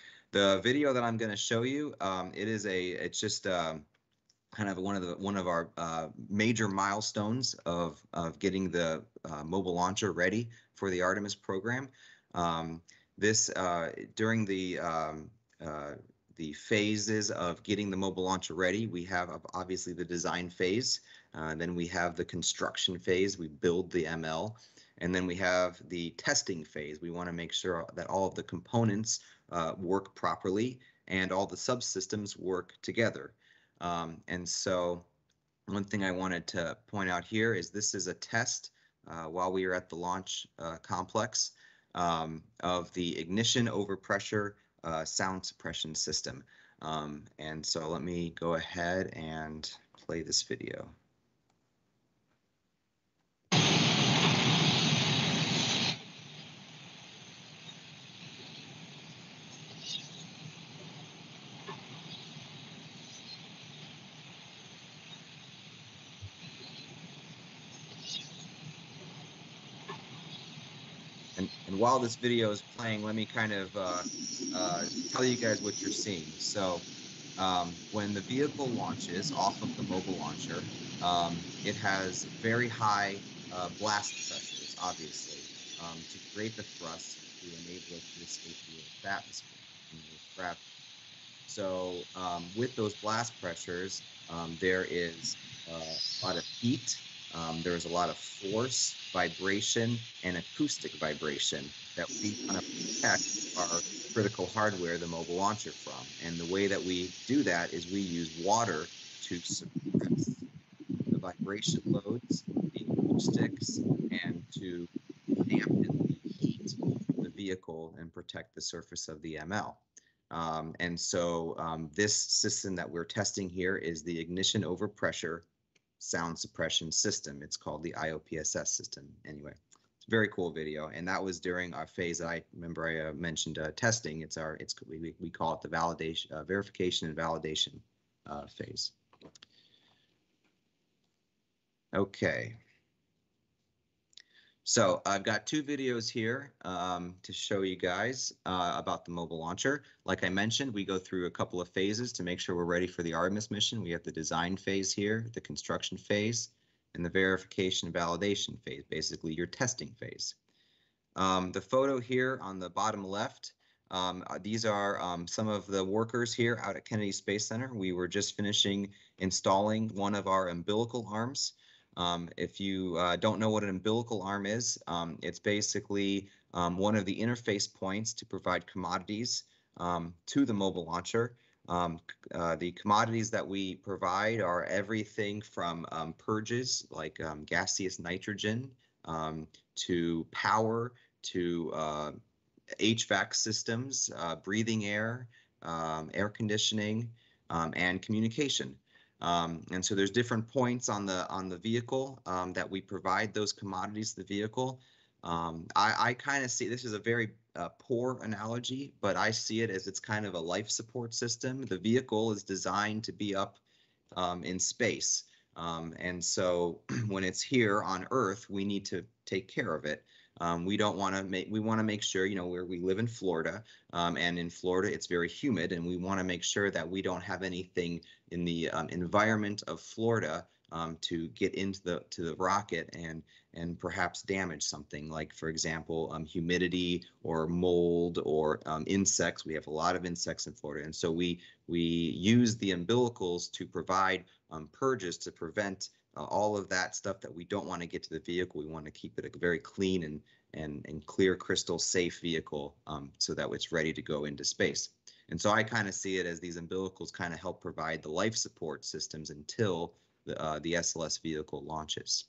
The video that I'm going to show you, um, it is a, it's just um, kind of one of the one of our uh, major milestones of of getting the uh, mobile launcher ready for the Artemis program. Um, this uh, during the um, uh, the phases of getting the mobile launcher ready, we have obviously the design phase, uh, then we have the construction phase, we build the M L, and then we have the testing phase. We want to make sure that all of the components uh, work properly and all the subsystems work together. Um, and so one thing I wanted to point out here is this is a test uh, while we were at the launch uh, complex um, of the ignition overpressure uh, sound suppression system. Um, and so let me go ahead and play this video. And, and while this video is playing, let me kind of uh, uh, tell you guys what you're seeing. So um, when the vehicle launches off of the mobile launcher, um, it has very high uh, blast pressures, obviously, um, to create the thrust to enable it to escape the Earth's atmosphere and Earth's gravity. So um, with those blast pressures, um, there is uh, a lot of heat, um, there is a lot of force, vibration, and acoustic vibration that we want to protect our critical hardware, the mobile launcher, from. And the way that we do that is we use water to suppress the vibration loads, the acoustics, and to dampen the heat of the vehicle and protect the surface of the M L. Um, and so um, this system that we're testing here is the ignition over pressure sound suppression system. It's called the I O P S S system. Anyway, it's a very cool video, and that was during our phase that I remember I uh, mentioned uh, testing. It's our it's we we call it the validation, uh, verification and validation uh, phase. Okay. So I've got two videos here um, to show you guys uh, about the mobile launcher. Like I mentioned, we go through a couple of phases to make sure we're ready for the Artemis mission. We have the design phase here, the construction phase, and the verification and validation phase, basically your testing phase. Um, the photo here on the bottom left, um, these are um, some of the workers here out at Kennedy Space Center. We were just finishing installing one of our umbilical arms. Um, if you uh, don't know what an umbilical arm is, um, it's basically um, one of the interface points to provide commodities um, to the mobile launcher. Um, uh, the commodities that we provide are everything from um, purges like um, gaseous nitrogen um, to power to uh, H V A C systems, uh, breathing air, um, air conditioning, um, and communication. Um, and so there's different points on the on the vehicle um, that we provide those commodities to the vehicle. Um, I, I kind of see this is a very uh, poor analogy, but I see it as it's kind of a life support system. The vehicle is designed to be up um, in space. Um, and so when it's here on Earth, we need to take care of it. Um, we don't want to make, we want to make sure, you know, where we live in Florida, um, and in Florida, it's very humid, and we want to make sure that we don't have anything in the um, environment of Florida um, to get into the to the rocket and and perhaps damage something like, for example, um, humidity or mold or um, insects. We have a lot of insects in Florida, and so we we use the umbilicals to provide um, purges to prevent Uh, all of that stuff that we don't want to get to the vehicle. We want to keep it a very clean and and and clear, crystal safe vehicle um, so that it's ready to go into space. And so I kind of see it as these umbilicals kind of help provide the life support systems until the uh, the S L S vehicle launches.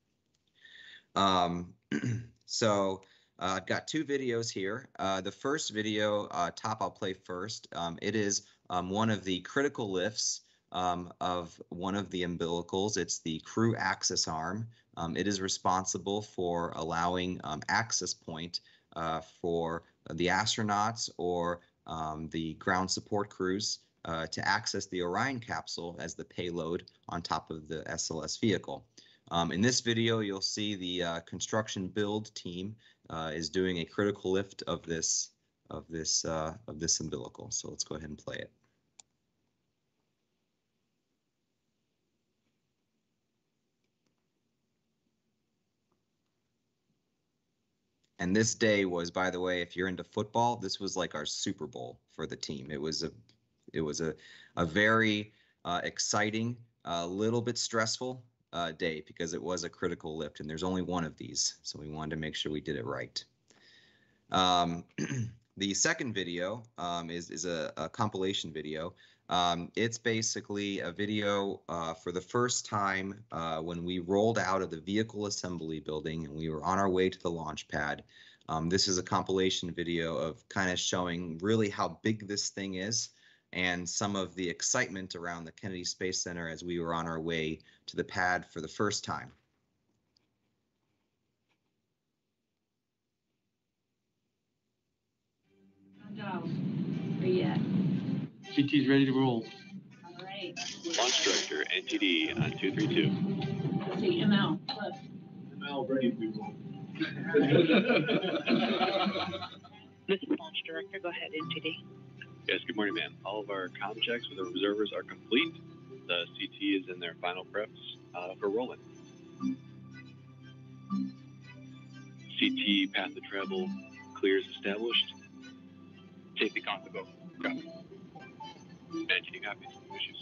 Um, so uh, I've got two videos here. Uh, the first video, uh, top I'll play first. Um, it is um, one of the critical lifts Um, of one of the umbilicals. It's the crew access arm. Um, it is responsible for allowing um, access point uh, for the astronauts or um, the ground support crews uh, to access the Orion capsule as the payload on top of the S L S vehicle. Um, in this video, you'll see the uh, construction build team uh, is doing a critical lift of this of this uh, of this umbilical. So let's go ahead and play it. And this day was, by the way, if you're into football, this was like our Super Bowl for the team. It was a, it was a, a very uh, exciting, a uh, little bit stressful uh, day because it was a critical lift, and there's only one of these, so we wanted to make sure we did it right. Um, the second video um, is is a, a compilation video. Um, it's basically a video uh, for the first time uh, when we rolled out of the vehicle assembly building and we were on our way to the launch pad. Um, this is a compilation video of kind of showing really how big this thing is and some of the excitement around the Kennedy Space Center as we were on our way to the pad for the first time. Where you at? C T's ready to roll. All right. Launch director, N T D on two three two. See, M L, look. M L ready to roll. This is Launch Director. Go ahead, N T D. Yes, good morning, ma'am. All of our comm checks with the observers are complete. The C T is in their final preps uh, for rolling. C T path of travel clears established. Take the count to go. Copy. Ben, can you copy some issues?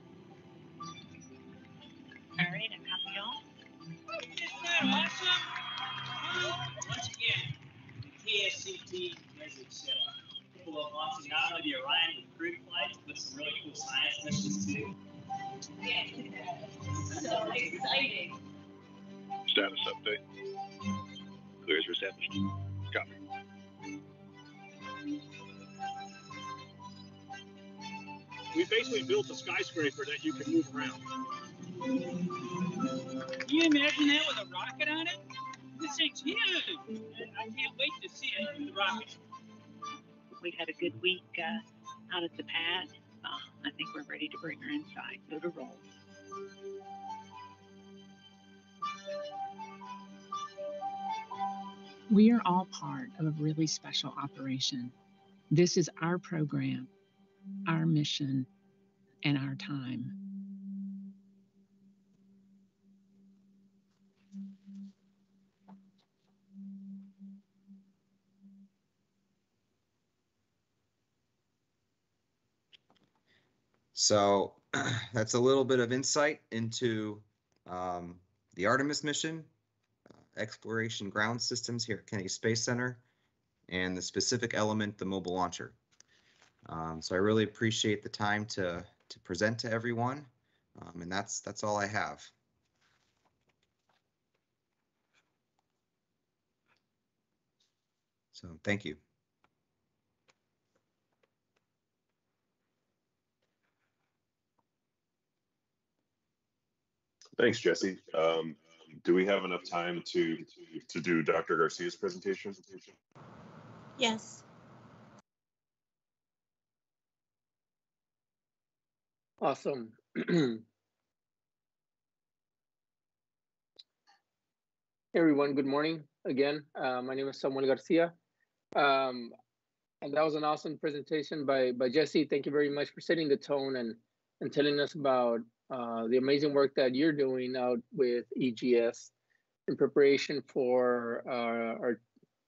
All right, and copy all. Isn't that awesome? Once again, the K S C T has excelled. People have launched not only the Orion with crew flights, but some really cool science missions too. Yeah, so exciting. Status update. Clears for established. Copy. We basically built a skyscraper that you can move around. Can you imagine that with a rocket on it? This thing's huge. I can't wait to see it in the rocket. We had a good week uh, out at the pad. Uh, I think we're ready to bring her inside. Go to roll. We are all part of a really special operation. This is our program, our mission, and our time. So that's a little bit of insight into um, the Artemis mission, uh, exploration ground systems here at Kennedy Space Center, and the specific element, the mobile launcher. Um, so I really appreciate the time to to present to everyone, um, and that's that's all I have. So thank you. Thanks, Jesse. Um, do we have enough time to to do Doctor Garcia's presentation? Yes. Awesome. Everyone, good morning again. Uh, my name is Samuel Garcia. Um, and that was an awesome presentation by, by Jesse. Thank you very much for setting the tone and, and telling us about uh, the amazing work that you're doing out with E G S in preparation for uh, our,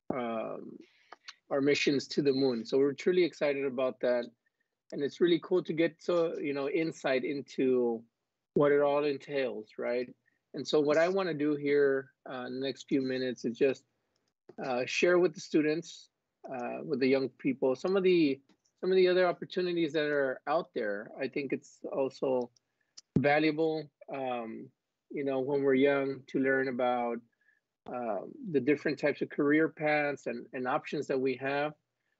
um, our missions to the moon. So we're truly excited about that. And it's really cool to get so, you know, insight into what it all entails, right? And so what I want to do here uh, in the next few minutes is just uh, share with the students, uh, with the young people, some of the some of the other opportunities that are out there. I think it's also valuable, um, you know, when we're young to learn about um, the different types of career paths and, and options that we have.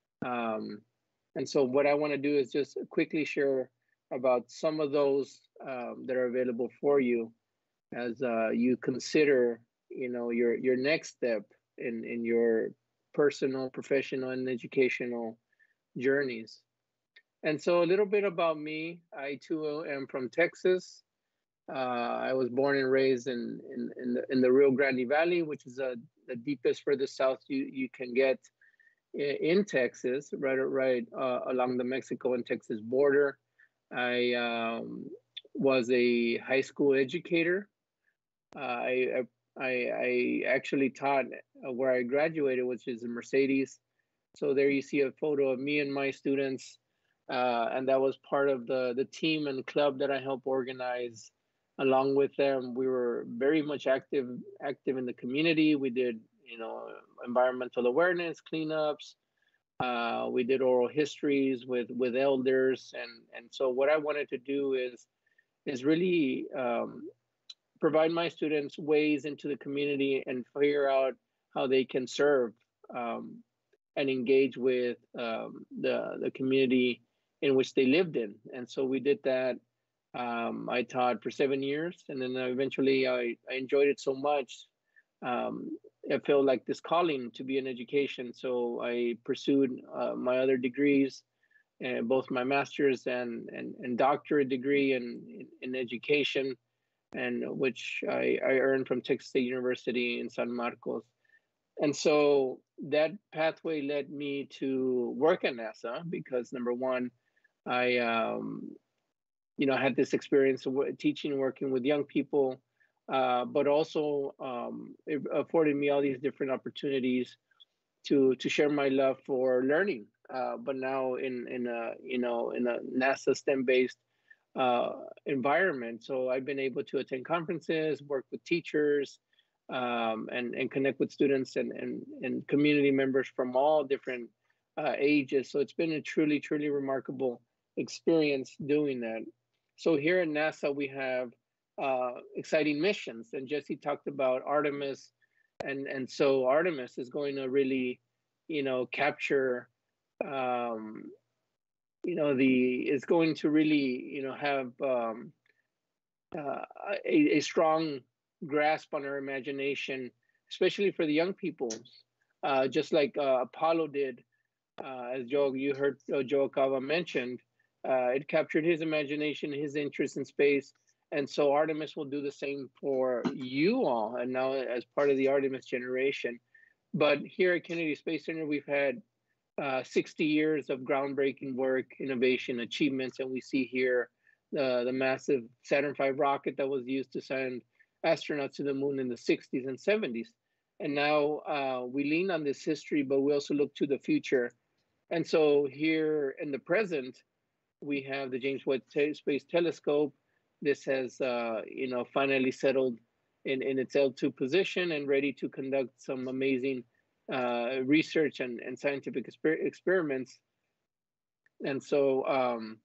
Um, and so what I want to do is just quickly share about some of those um, that are available for you as uh, you consider, you know, your your next step in in your personal, professional, and educational journeys. And so a little bit about me. I too am from Texas. Uh, I was born and raised in in in the, in the Rio Grande Valley, which is uh, the deepest furthest south you you can get in, in Texas, right right uh, along the Mexico and Texas border. I um, was a high school educator. Uh, I, I I actually taught where I graduated, which is in Mercedes. So there you see a photo of me and my students, uh, and that was part of the the team and club that I helped organize. Along with them, we were very much active active in the community. We did, you know, environmental awareness cleanups. Uh, we did oral histories with with elders, and and so what I wanted to do is is really um, provide my students ways into the community and figure out how they can serve um, and engage with um, the, the community in which they lived in. And so we did that. Um, I taught for seven years, and then eventually I, I enjoyed it so much. Um, I felt like this calling to be in education. So I pursued uh, my other degrees, uh, both my master's and, and, and doctorate degree in, in, in education, and which I, I earned from Texas State University in San Marcos. And so that pathway led me to work at NASA because, number one, I, um, you know, had this experience of teaching, working with young people. uh, but also um, it afforded me all these different opportunities to to share my love for learning. Uh, but now in in a you know in a NASA STEM based uh, environment, so I've been able to attend conferences, work with teachers, um, and and connect with students and and and community members from all different uh, ages. So it's been a truly truly remarkable experience doing that. So here at NASA we have uh, exciting missions, and Jesse talked about Artemis, and and so Artemis is going to really, you know, capture, um, you know, the is going to really, you know, have um, uh, a, a strong grasp on our imagination, especially for the young people, uh, just like uh, Apollo did, uh, as Joe, you heard uh, Joe Acaba mentioned. Uh, it captured his imagination, his interest in space. And so Artemis will do the same for you all, and now as part of the Artemis generation. But here at Kennedy Space Center, we've had uh, sixty years of groundbreaking work, innovation, achievements, and we see here the, the massive Saturn five rocket that was used to send astronauts to the moon in the sixties and seventies. And now uh, we lean on this history, but we also look to the future. And so here in the present, we have the James Webb Space Telescope. This has, uh, you know, finally settled in, in its L two position and ready to conduct some amazing uh, research and, and scientific exper experiments. And so um,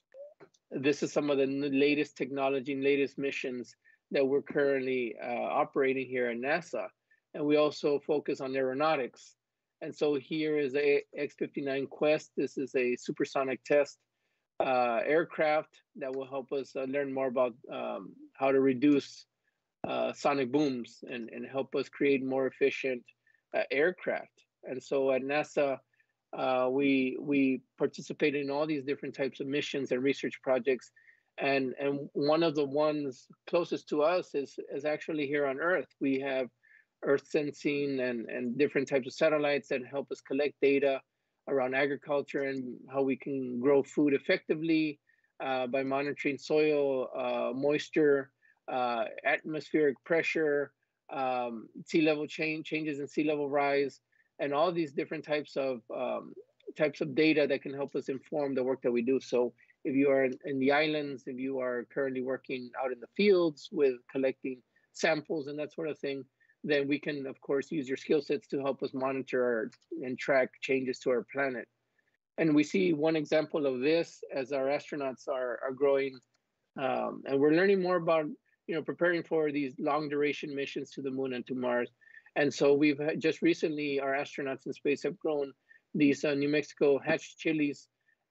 this is some of the latest technology and latest missions that we're currently uh, operating here at NASA. And we also focus on aeronautics. And so here is a X fifty-nine Quest. This is a supersonic test uh, aircraft that will help us uh, learn more about um, how to reduce uh, sonic booms and, and help us create more efficient uh, aircraft. And so at NASA, uh, we we participate in all these different types of missions and research projects. And, and one of the ones closest to us is, is actually here on Earth. We have Earth sensing and, and different types of satellites that help us collect data around agriculture and how we can grow food effectively uh, by monitoring soil uh, moisture, uh, atmospheric pressure, um, sea level change, changes in sea level rise, and all these different types of um, types of data that can help us inform the work that we do. So if you are in the islands, if you are currently working out in the fields with collecting samples and that sort of thing, then we can, of course, use your skill sets to help us monitor and track changes to our planet. And we see one example of this as our astronauts are, are growing, um, and we're learning more about, you know, preparing for these long duration missions to the moon and to Mars. And so we've had, just recently, our astronauts in space have grown these uh, New Mexico hatch chilies.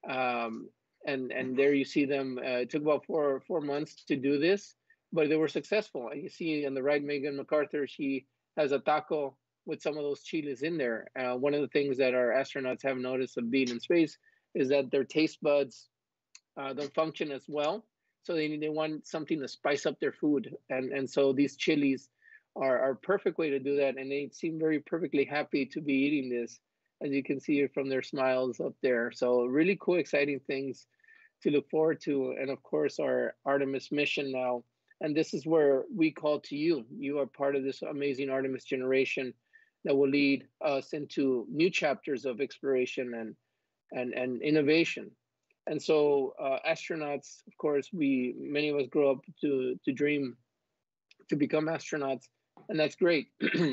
Um, and, and there you see them. Uh, it took about four, four months to do this, but they were successful. And you see on the right, Megan MacArthur, she has a taco with some of those chiles in there. Uh, one of the things that our astronauts have noticed of being in space is that their taste buds uh, don't function as well. So they, they want something to spice up their food. And, and so these chilies are, are a perfect way to do that. And they seem very perfectly happy to be eating this, as you can see from their smiles up there. So really cool, exciting things to look forward to. And of course, our Artemis mission now. And this is where we call to you. You are part of this amazing Artemis generation that will lead us into new chapters of exploration and, and, and innovation. And so uh, astronauts, of course, we many of us grow up to, to dream to become astronauts, and that's great.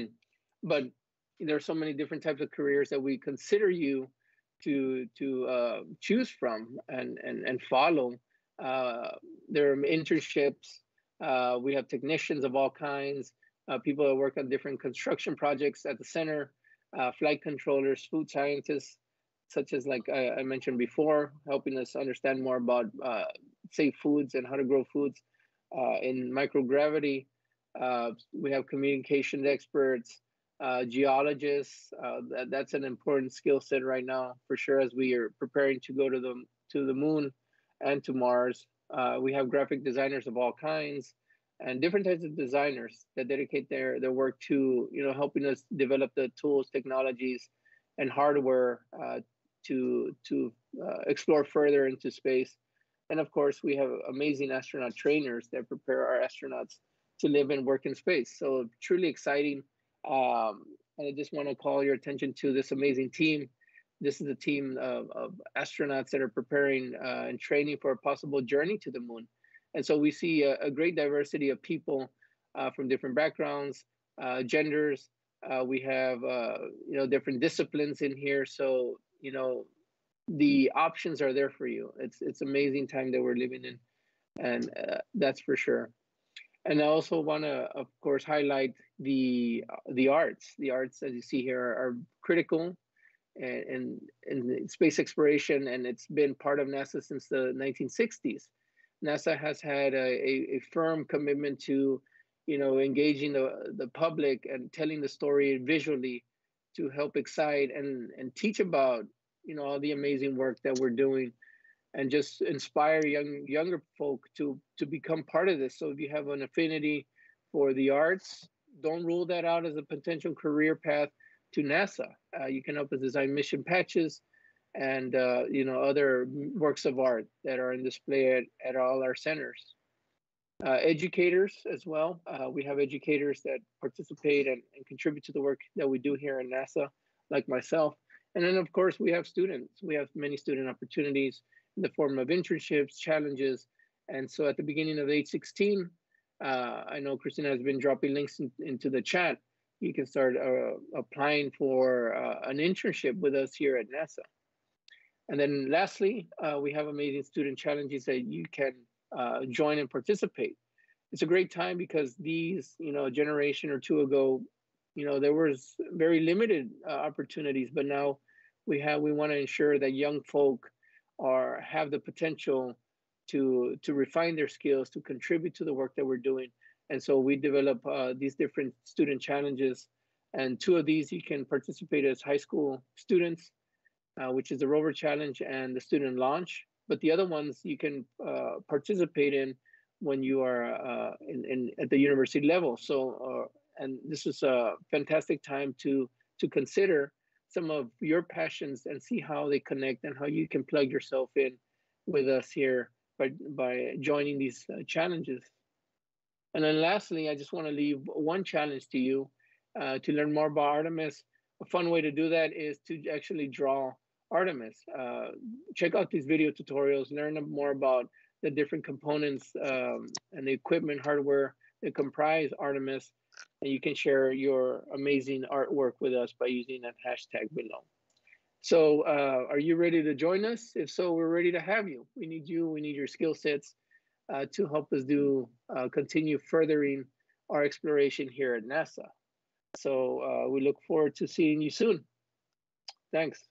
But there are so many different types of careers that we consider you to, to uh, choose from and, and, and follow. Uh, there are internships. Uh, we have technicians of all kinds, uh, people that work on different construction projects at the center, uh, flight controllers, food scientists, such as like I, I mentioned before, helping us understand more about uh, safe foods and how to grow foods uh, in microgravity. Uh, we have communication experts, uh, geologists. Uh, that, that's an important skill set right now, for sure, as we are preparing to go to the, to the moon and to Mars. Uh, we have graphic designers of all kinds and different types of designers that dedicate their, their work to, you know, helping us develop the tools, technologies, and hardware uh, to, to uh, explore further into space. And of course, we have amazing astronaut trainers that prepare our astronauts to live and work in space. So truly exciting. Um, and I just want to call your attention to this amazing team. This is a team of, of astronauts that are preparing uh, and training for a possible journey to the moon. And so we see a, a great diversity of people uh, from different backgrounds, uh, genders. Uh, we have, uh, you know, different disciplines in here. So, you know, the options are there for you. It's it's amazing time that we're living in, and uh, that's for sure. And I also want to, of course, highlight the the arts. The arts, as you see here, are, are critical in, in, in space exploration, and it's been part of NASA since the nineteen sixties. NASA has had a, a, a firm commitment to, you know, engaging the, the public and telling the story visually to help excite and, and teach about, you know, all the amazing work that we're doing, and just inspire young younger folk to to become part of this. So if you have an affinity for the arts, don't rule that out as a potential career path to NASA. Uh, you can help us design mission patches and uh, you know, other works of art that are in display at, at all our centers. Uh, educators as well. Uh, we have educators that participate and, and contribute to the work that we do here in NASA, like myself. And then, of course, we have students. We have many student opportunities in the form of internships, challenges. And so at the beginning of age sixteen, uh, I know Christina has been dropping links in, into the chat. You can start uh, applying for uh, an internship with us here at NASA. And then lastly, uh, we have amazing student challenges that you can uh, join and participate. It's a great time because these, you know, a generation or two ago, you know, there was very limited uh, opportunities, but now we have, we want to ensure that young folk are, have the potential to, to refine their skills, to contribute to the work that we're doing. And so we develop uh, these different student challenges, and two of these you can participate as high school students, uh, which is the Rover Challenge and the Student Launch. But the other ones you can uh, participate in when you are uh, in, in at the university level. So, uh, and this is a fantastic time to to consider some of your passions and see how they connect and how you can plug yourself in with us here by by joining these uh, challenges. And then lastly, I just want to leave one challenge to you uh, to learn more about Artemis. A fun way to do that is to actually draw Artemis. Uh, check out these video tutorials, learn more about the different components um, and the equipment, hardware that comprise Artemis, and you can share your amazing artwork with us by using that hashtag below. So uh, are you ready to join us? If so, we're ready to have you. We need you, we need your skill sets uh, to help us do, uh, continue furthering our exploration here at NASA. So uh, we look forward to seeing you soon. Thanks.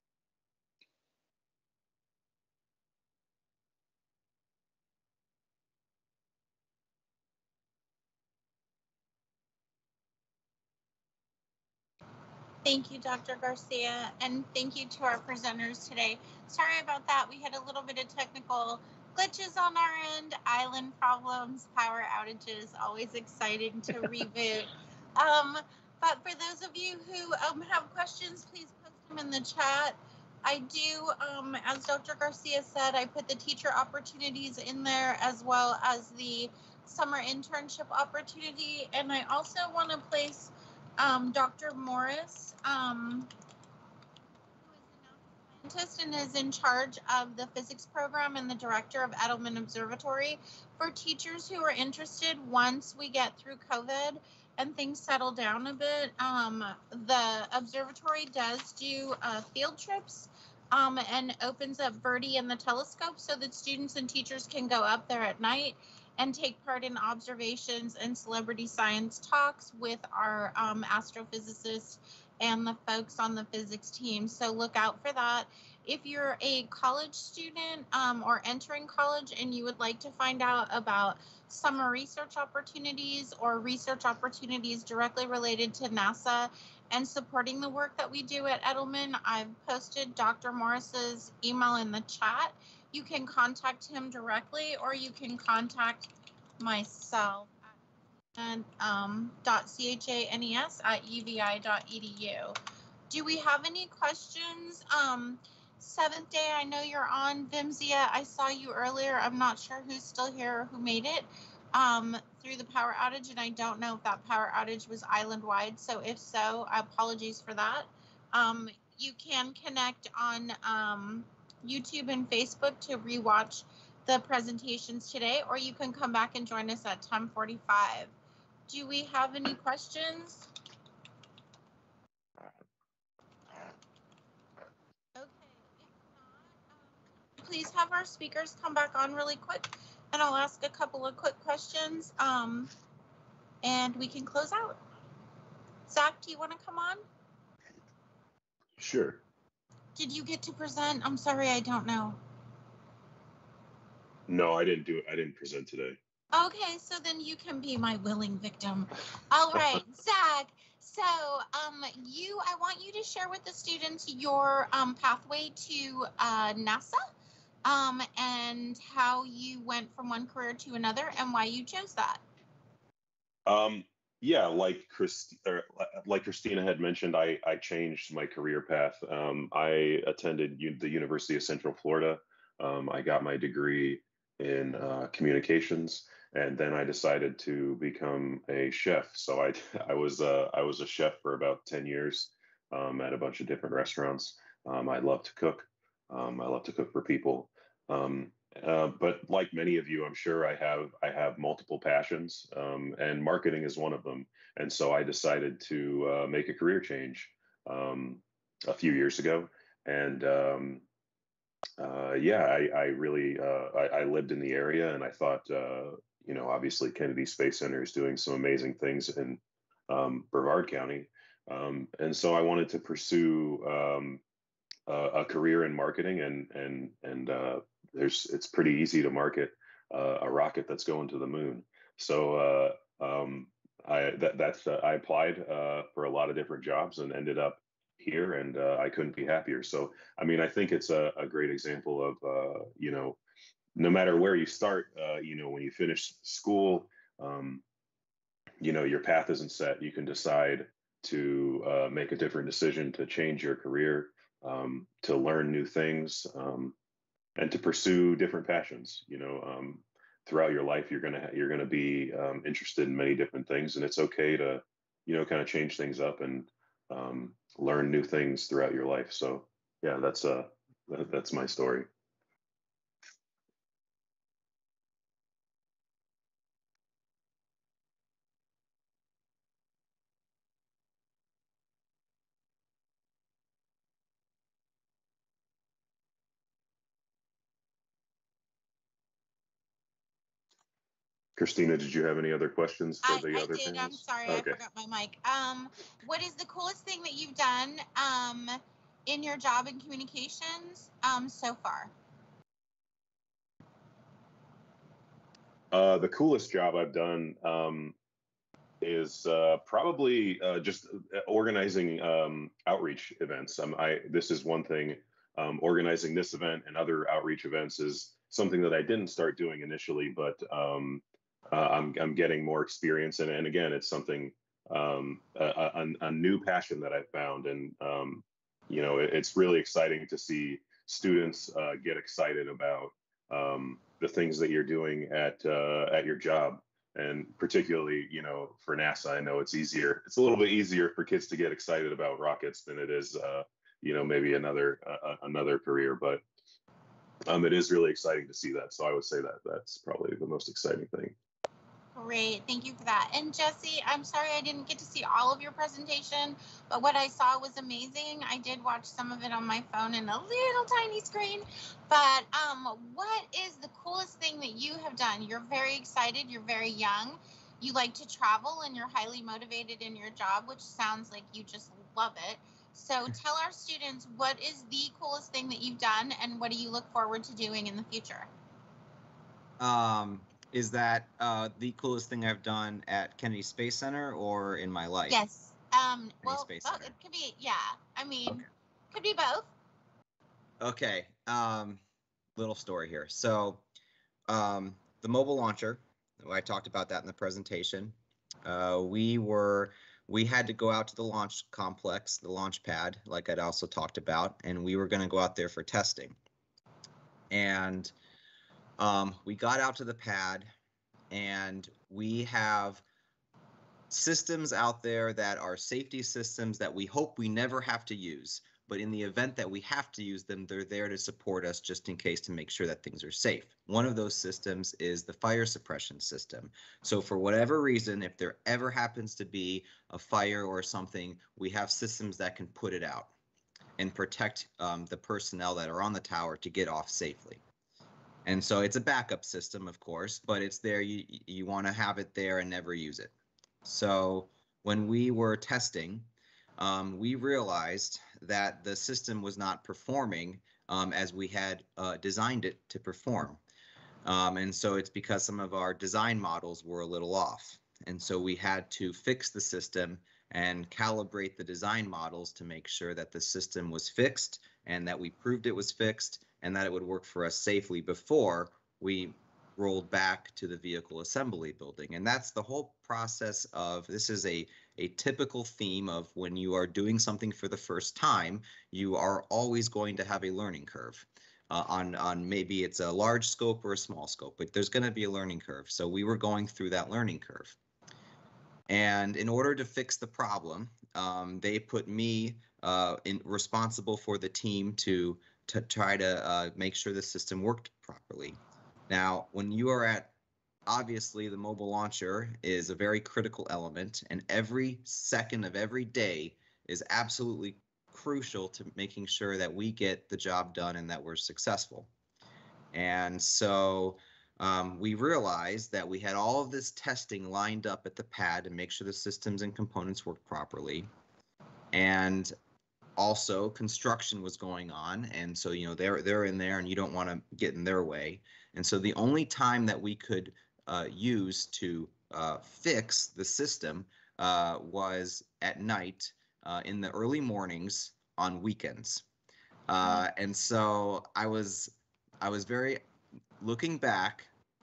Thank you, Doctor Garcia, and thank you to our presenters today. Sorry about that. We had a little bit of technical glitches on our end, island problems, power outages, always exciting to reboot. Um, but for those of you who um, have questions, please post them in the chat. I do, um, as Doctor Garcia said, I put the teacher opportunities in there as well as the summer internship opportunity. And I also want to place Um, Doctor Morris, um, who is a scientist and is in charge of the physics program and the director of Edelman Observatory. For teachers who are interested, once we get through COVID and things settle down a bit, um, the observatory does do uh, field trips um, and opens up Verdi and the telescope so that students and teachers can go up there at night and take part in observations and celebrity science talks with our um, astrophysicists and the folks on the physics team. So look out for that. If you're a college student um, or entering college and you would like to find out about summer research opportunities or research opportunities directly related to NASA and supporting the work that we do at Edelman, I've posted Doctor Morris's email in the chat. You can contact him directly, or you can contact myself at um, .chanes at U V I dot E D U. Do we have any questions? Um, seventh day, I know you're on. Vimzia, I saw you earlier. I'm not sure who's still here or who made it, um, through the power outage, and I don't know if that power outage was island-wide. So if so, apologies for that. Um, you can connect on um, YouTube and Facebook to rewatch the presentations today, or you can come back and join us at ten forty-five. Do we have any questions? Okay, if not, um, please have our speakers come back on really quick, and I'll ask a couple of quick questions, um, and we can close out. Zach, do you want to come on? Sure. Did you get to present? I'm sorry, I don't know. No, I didn't do it. I didn't present today. Okay, so then you can be my willing victim. All right, Zach. So um, you, I want you to share with the students your um, pathway to uh, NASA um, and how you went from one career to another and why you chose that. Um, yeah, like Chris, or like Christina had mentioned, I, I changed my career path. Um, I attended U the University of Central Florida. Um, I got my degree in uh, communications, and then I decided to become a chef. So I I was uh, I was a chef for about ten years um, at a bunch of different restaurants. Um, I love to cook. Um, I love to cook for people. Um, uh, but like many of you, I'm sure I have I have multiple passions, um, and marketing is one of them. And so I decided to uh, make a career change um, a few years ago, and um, uh, yeah, I, I really uh, I, I lived in the area, and I thought, uh, you know, obviously Kennedy Space Center is doing some amazing things in um, Brevard County, um, and so I wanted to pursue um, a, a career in marketing, and and and uh, there's it's pretty easy to market uh, a rocket that's going to the moon. So uh, um, I that that's uh, I applied uh, for a lot of different jobs and ended up here, and uh, I couldn't be happier. So, I mean, I think it's a, a great example of, uh, you know, no matter where you start, uh, you know, when you finish school, um, you know, your path isn't set. You can decide to uh, make a different decision, to change your career, um, to learn new things, um, and to pursue different passions. You know, um, throughout your life, you're gonna you're gonna be um, interested in many different things, and it's okay to, you know, kind of change things up and um, learn new things throughout your life. So yeah, that's uh that, that's my story. Christina, did you have any other questions for I, the I other did. panels? I'm sorry, Okay. I forgot my mic. Um, what is the coolest thing that you've done um, in your job in communications um, so far? Uh, the coolest job I've done um, is uh, probably uh, just organizing um, outreach events. Um, I this is one thing. Um, organizing this event and other outreach events is something that I didn't start doing initially, but um, uh, I'm I'm getting more experience in it. And again, it's something um, a, a, a new passion that I've found, and um, you know, it, it's really exciting to see students uh, get excited about um, the things that you're doing at uh, at your job. And particularly, you know, for NASA, I know it's easier. It's a little bit easier for kids to get excited about rockets than it is, uh, you know, maybe another uh, another career. But um, it is really exciting to see that. So I would say that that's probably the most exciting thing. Great, thank you for that. And Jesse, I'm sorry I didn't get to see all of your presentation, but what I saw was amazing. I did watch some of it on my phone in a little tiny screen. But um, what is the coolest thing that you have done? You're very excited, you're very young, you like to travel, and you're highly motivated in your job, which sounds like you just love it. So tell our students, what is the coolest thing that you've done, and what do you look forward to doing in the future? Um, is that uh, the coolest thing I've done at Kennedy Space Center or in my life? Yes. Um, well, Space well, Center. it could be, yeah. I mean, Okay. could be both. Okay. Um, little story here. So um, the mobile launcher, I talked about that in the presentation. Uh, we were, we had to go out to the launch complex, the launch pad, like I'd also talked about, and we were going to go out there for testing. And um, we got out to the pad, and we have systems out there that are safety systems that we hope we never have to use. But in the event that we have to use them, they're there to support us just in case, to make sure that things are safe. One of those systems is the fire suppression system. So for whatever reason, if there ever happens to be a fire or something, we have systems that can put it out and protect um, the personnel that are on the tower to get off safely. And so it's a backup system, of course, but it's there. You, you want to have it there and never use it. So when we were testing, um, we realized that the system was not performing um, as we had uh, designed it to perform. Um, and so it's because some of our design models were a little off. And so we had to fix the system and calibrate the design models to make sure that the system was fixed and that we proved it was fixed and that it would work for us safely before we rolled back to the vehicle assembly building. And that's the whole process of, this is a, a typical theme of when you are doing something for the first time, you are always going to have a learning curve. Uh, on, on maybe it's a large scope or a small scope, but there's going to be a learning curve. So we were going through that learning curve. And in order to fix the problem, um, they put me uh, in, responsible for the team to, to try to uh, make sure the system worked properly. Now, when you are at, obviously the mobile launcher is a very critical element, and every second of every day is absolutely crucial to making sure that we get the job done and that we're successful. And so um, we realized that we had all of this testing lined up at the pad to make sure the systems and components worked properly. And also construction was going on. And so, you know, they're, they're in there and you don't want to get in their way. And so the only time that we could uh, use to uh, fix the system uh, was at night, uh, in the early mornings on weekends. Uh, and so I was, I was very, looking back,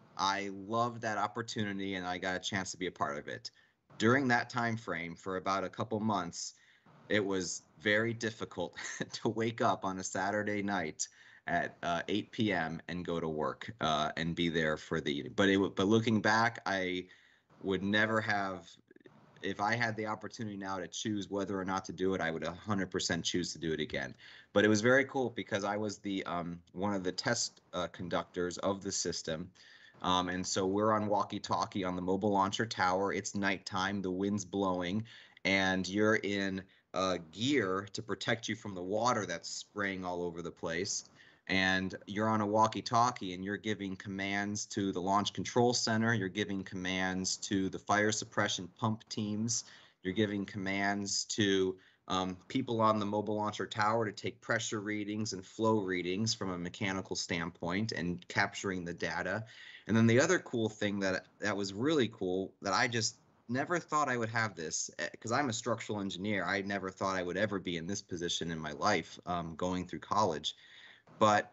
I loved that opportunity and I got a chance to be a part of it. During that time frame, for about a couple months, it was very difficult to wake up on a Saturday night at uh, eight p m and go to work uh, and be there for the, but it, but looking back, I would never have, if I had the opportunity now to choose whether or not to do it, I would one hundred percent choose to do it again. But it was very cool because I was the um, one of the test uh, conductors of the system. Um, and so we're on walkie-talkie on the mobile launcher tower. It's nighttime, the wind's blowing, and you're in uh, gear to protect you from the water that's spraying all over the place. And you're on a walkie-talkie and you're giving commands to the launch control center. You're giving commands to the fire suppression pump teams. You're giving commands to um, people on the mobile launcher tower to take pressure readings and flow readings from a mechanical standpoint and capturing the data. And then the other cool thing that that was really cool that I just never thought I would have this, because I'm a structural engineer. I never thought I would ever be in this position in my life um, going through college. But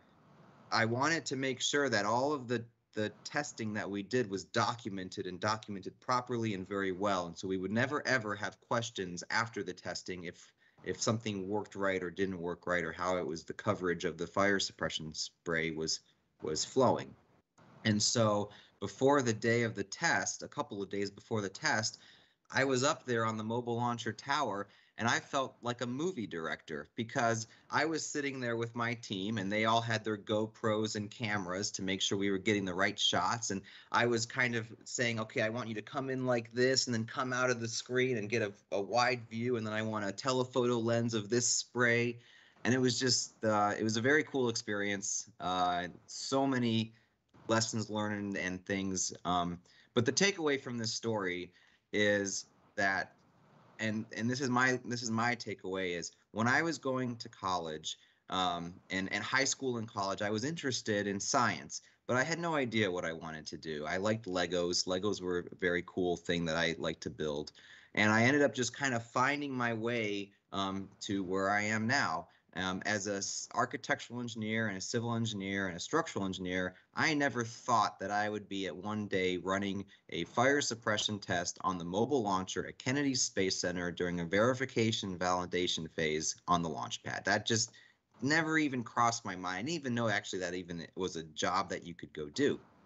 I wanted to make sure that all of the, the testing that we did was documented and documented properly and very well. And so we would never, ever have questions after the testing if if something worked right or didn't work right, or how it was the coverage of the fire suppression spray was was flowing. And so before the day of the test, a couple of days before the test, I was up there on the mobile launcher tower and I felt like a movie director because I was sitting there with my team and they all had their GoPros and cameras to make sure we were getting the right shots. And I was kind of saying, okay, I want you to come in like this and then come out of the screen and get a, a wide view. And then I want a telephoto lens of this spray. And it was just, uh, it was a very cool experience. Uh, so many lessons learned and things. Um, but the takeaway from this story is that, and and this is my this is my takeaway, is when I was going to college um, and and high school and college, I was interested in science, but I had no idea what I wanted to do. I liked Legos. Legos were a very cool thing that I liked to build, and I ended up just kind of finding my way um, to where I am now. Um, as an architectural engineer and a civil engineer and a structural engineer, I never thought that I would be at one day running a fire suppression test on the mobile launcher at Kennedy Space Center during a verification validation phase on the launch pad. That just never even crossed my mind. I didn't even know actually that even was a job that you could go do.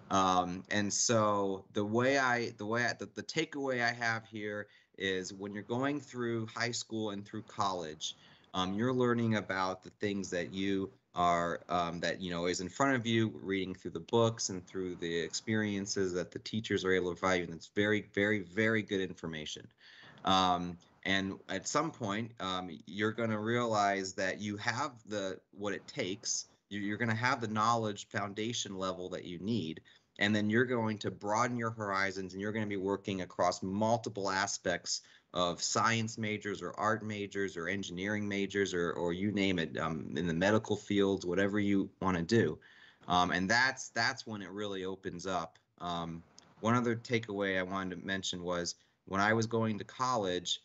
Um, and so the way I, the way I, the, the takeaway I have here is when you're going through high school and through college, um, you're learning about the things that you are, um, that, you know, is in front of you, reading through the books and through the experiences that the teachers are able to provide you. And it's very, very, very good information. Um, and at some point, um, you're going to realize that you have the, what it takes. You're going to have the knowledge foundation level that you need. And then you're going to broaden your horizons, and you're going to be working across multiple aspects of science majors or art majors or engineering majors, or, or you name it, um, in the medical fields, whatever you want to do. Um, and that's, that's when it really opens up. Um, one other takeaway I wanted to mention was when I was going to college,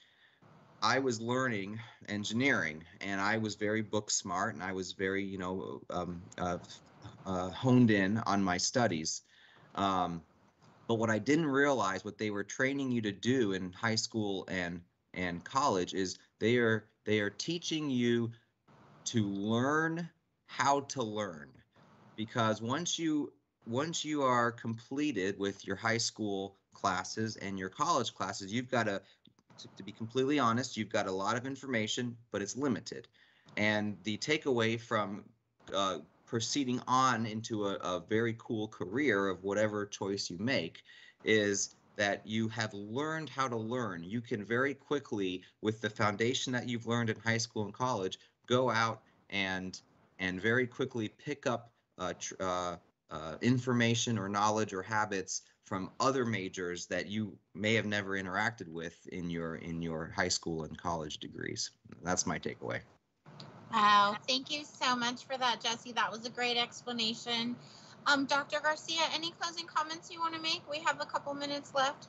I was learning engineering, and I was very book smart, and I was very, you know, um, uh, uh, honed in on my studies. Um, but what I didn't realize, what they were training you to do in high school and and college, is they are they are teaching you to learn how to learn. Because once you once you are completed with your high school classes and your college classes, you've got to, to, to be completely honest, you've got a lot of information, but it's limited. And the takeaway from uh, proceeding on into a, a very cool career of whatever choice you make is that you have learned how to learn. You can very quickly, with the foundation that you've learned in high school and college, go out and and very quickly pick up uh, tr uh, uh, information or knowledge or habits from other majors that you may have never interacted with in your in your high school and college degrees. That's my takeaway. Wow, thank you so much for that, Jesse. That was a great explanation. Um, Doctor Garcia, any closing comments you want to make? We have a couple minutes left.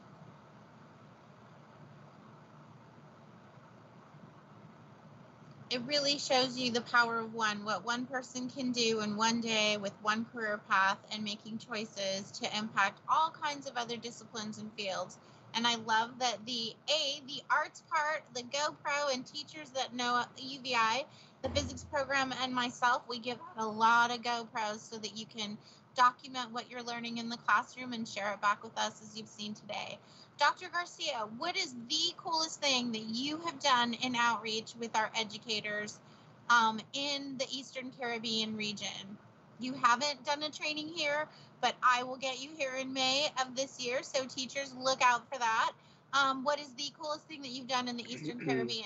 It really shows you the power of one, what one person can do in one day with one career path and making choices to impact all kinds of other disciplines and fields. And I love that the A, the arts part, the GoPro, and teachers that know U V I, the physics program, and myself, we give out a lot of GoPros so that you can document what you're learning in the classroom and share it back with us as you've seen today. Doctor Garcia, what is the coolest thing that you have done in outreach with our educators um, in the Eastern Caribbean region? You haven't done a training here, but I will get you here in May of this year, so teachers look out for that. Um, what is the coolest thing that you've done in the Eastern Caribbean?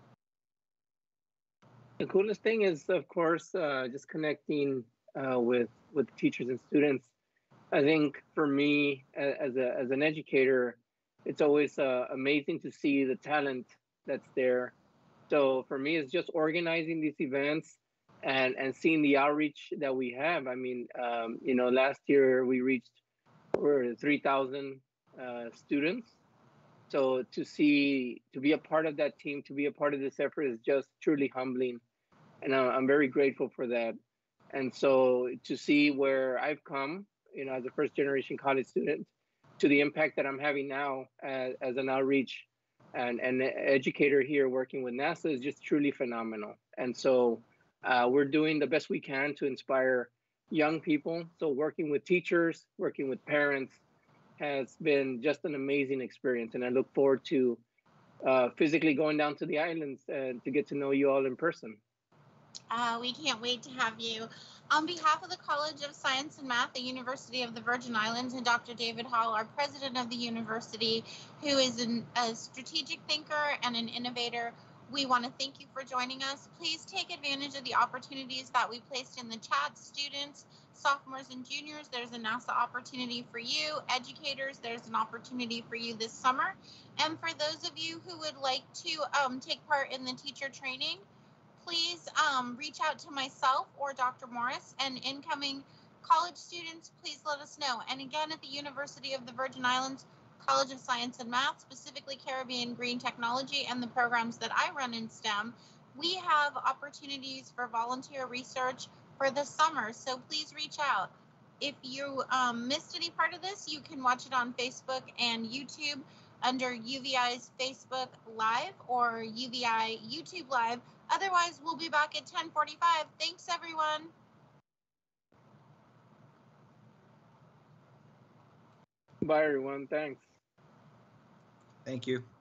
The coolest thing is, of course, uh, just connecting uh, with with teachers and students. I think for me, as a as an educator, it's always uh, amazing to see the talent that's there. So for me, it's just organizing these events and and seeing the outreach that we have. I mean, um, you know, last year we reached over three thousand uh, students. So to see, to be a part of that team, to be a part of this effort is just truly humbling. And I'm very grateful for that. And so to see where I've come, you know, as a first generation college student, to the impact that I'm having now as, as an outreach and an educator here working with NASA is just truly phenomenal. And so uh, we're doing the best we can to inspire young people. So working with teachers, working with parents has been just an amazing experience. And I look forward to uh, physically going down to the islands and to get to know you all in person. Uh, we can't wait to have you. On behalf of the College of Science and Math, the University of the Virgin Islands, and Doctor David Hall, our president of the university, who is an, a strategic thinker and an innovator, we want to thank you for joining us. Please take advantage of the opportunities that we placed in the chat. Students, sophomores, and juniors, there's a NASA opportunity for you. Educators, there's an opportunity for you this summer. And for those of you who would like to um, take part in the teacher training, please um, reach out to myself or Doctor Morris, and incoming college students, please let us know. And again, at the University of the Virgin Islands, College of Science and Math, specifically Caribbean Green Technology, and the programs that I run in STEM, we have opportunities for volunteer research for the summer, so please reach out. If you um, missed any part of this, you can watch it on Facebook and YouTube under U V I's Facebook Live or U V I YouTube Live. Otherwise, we'll be back at ten forty-five. Thanks, everyone. Bye, everyone. Thanks. Thank you.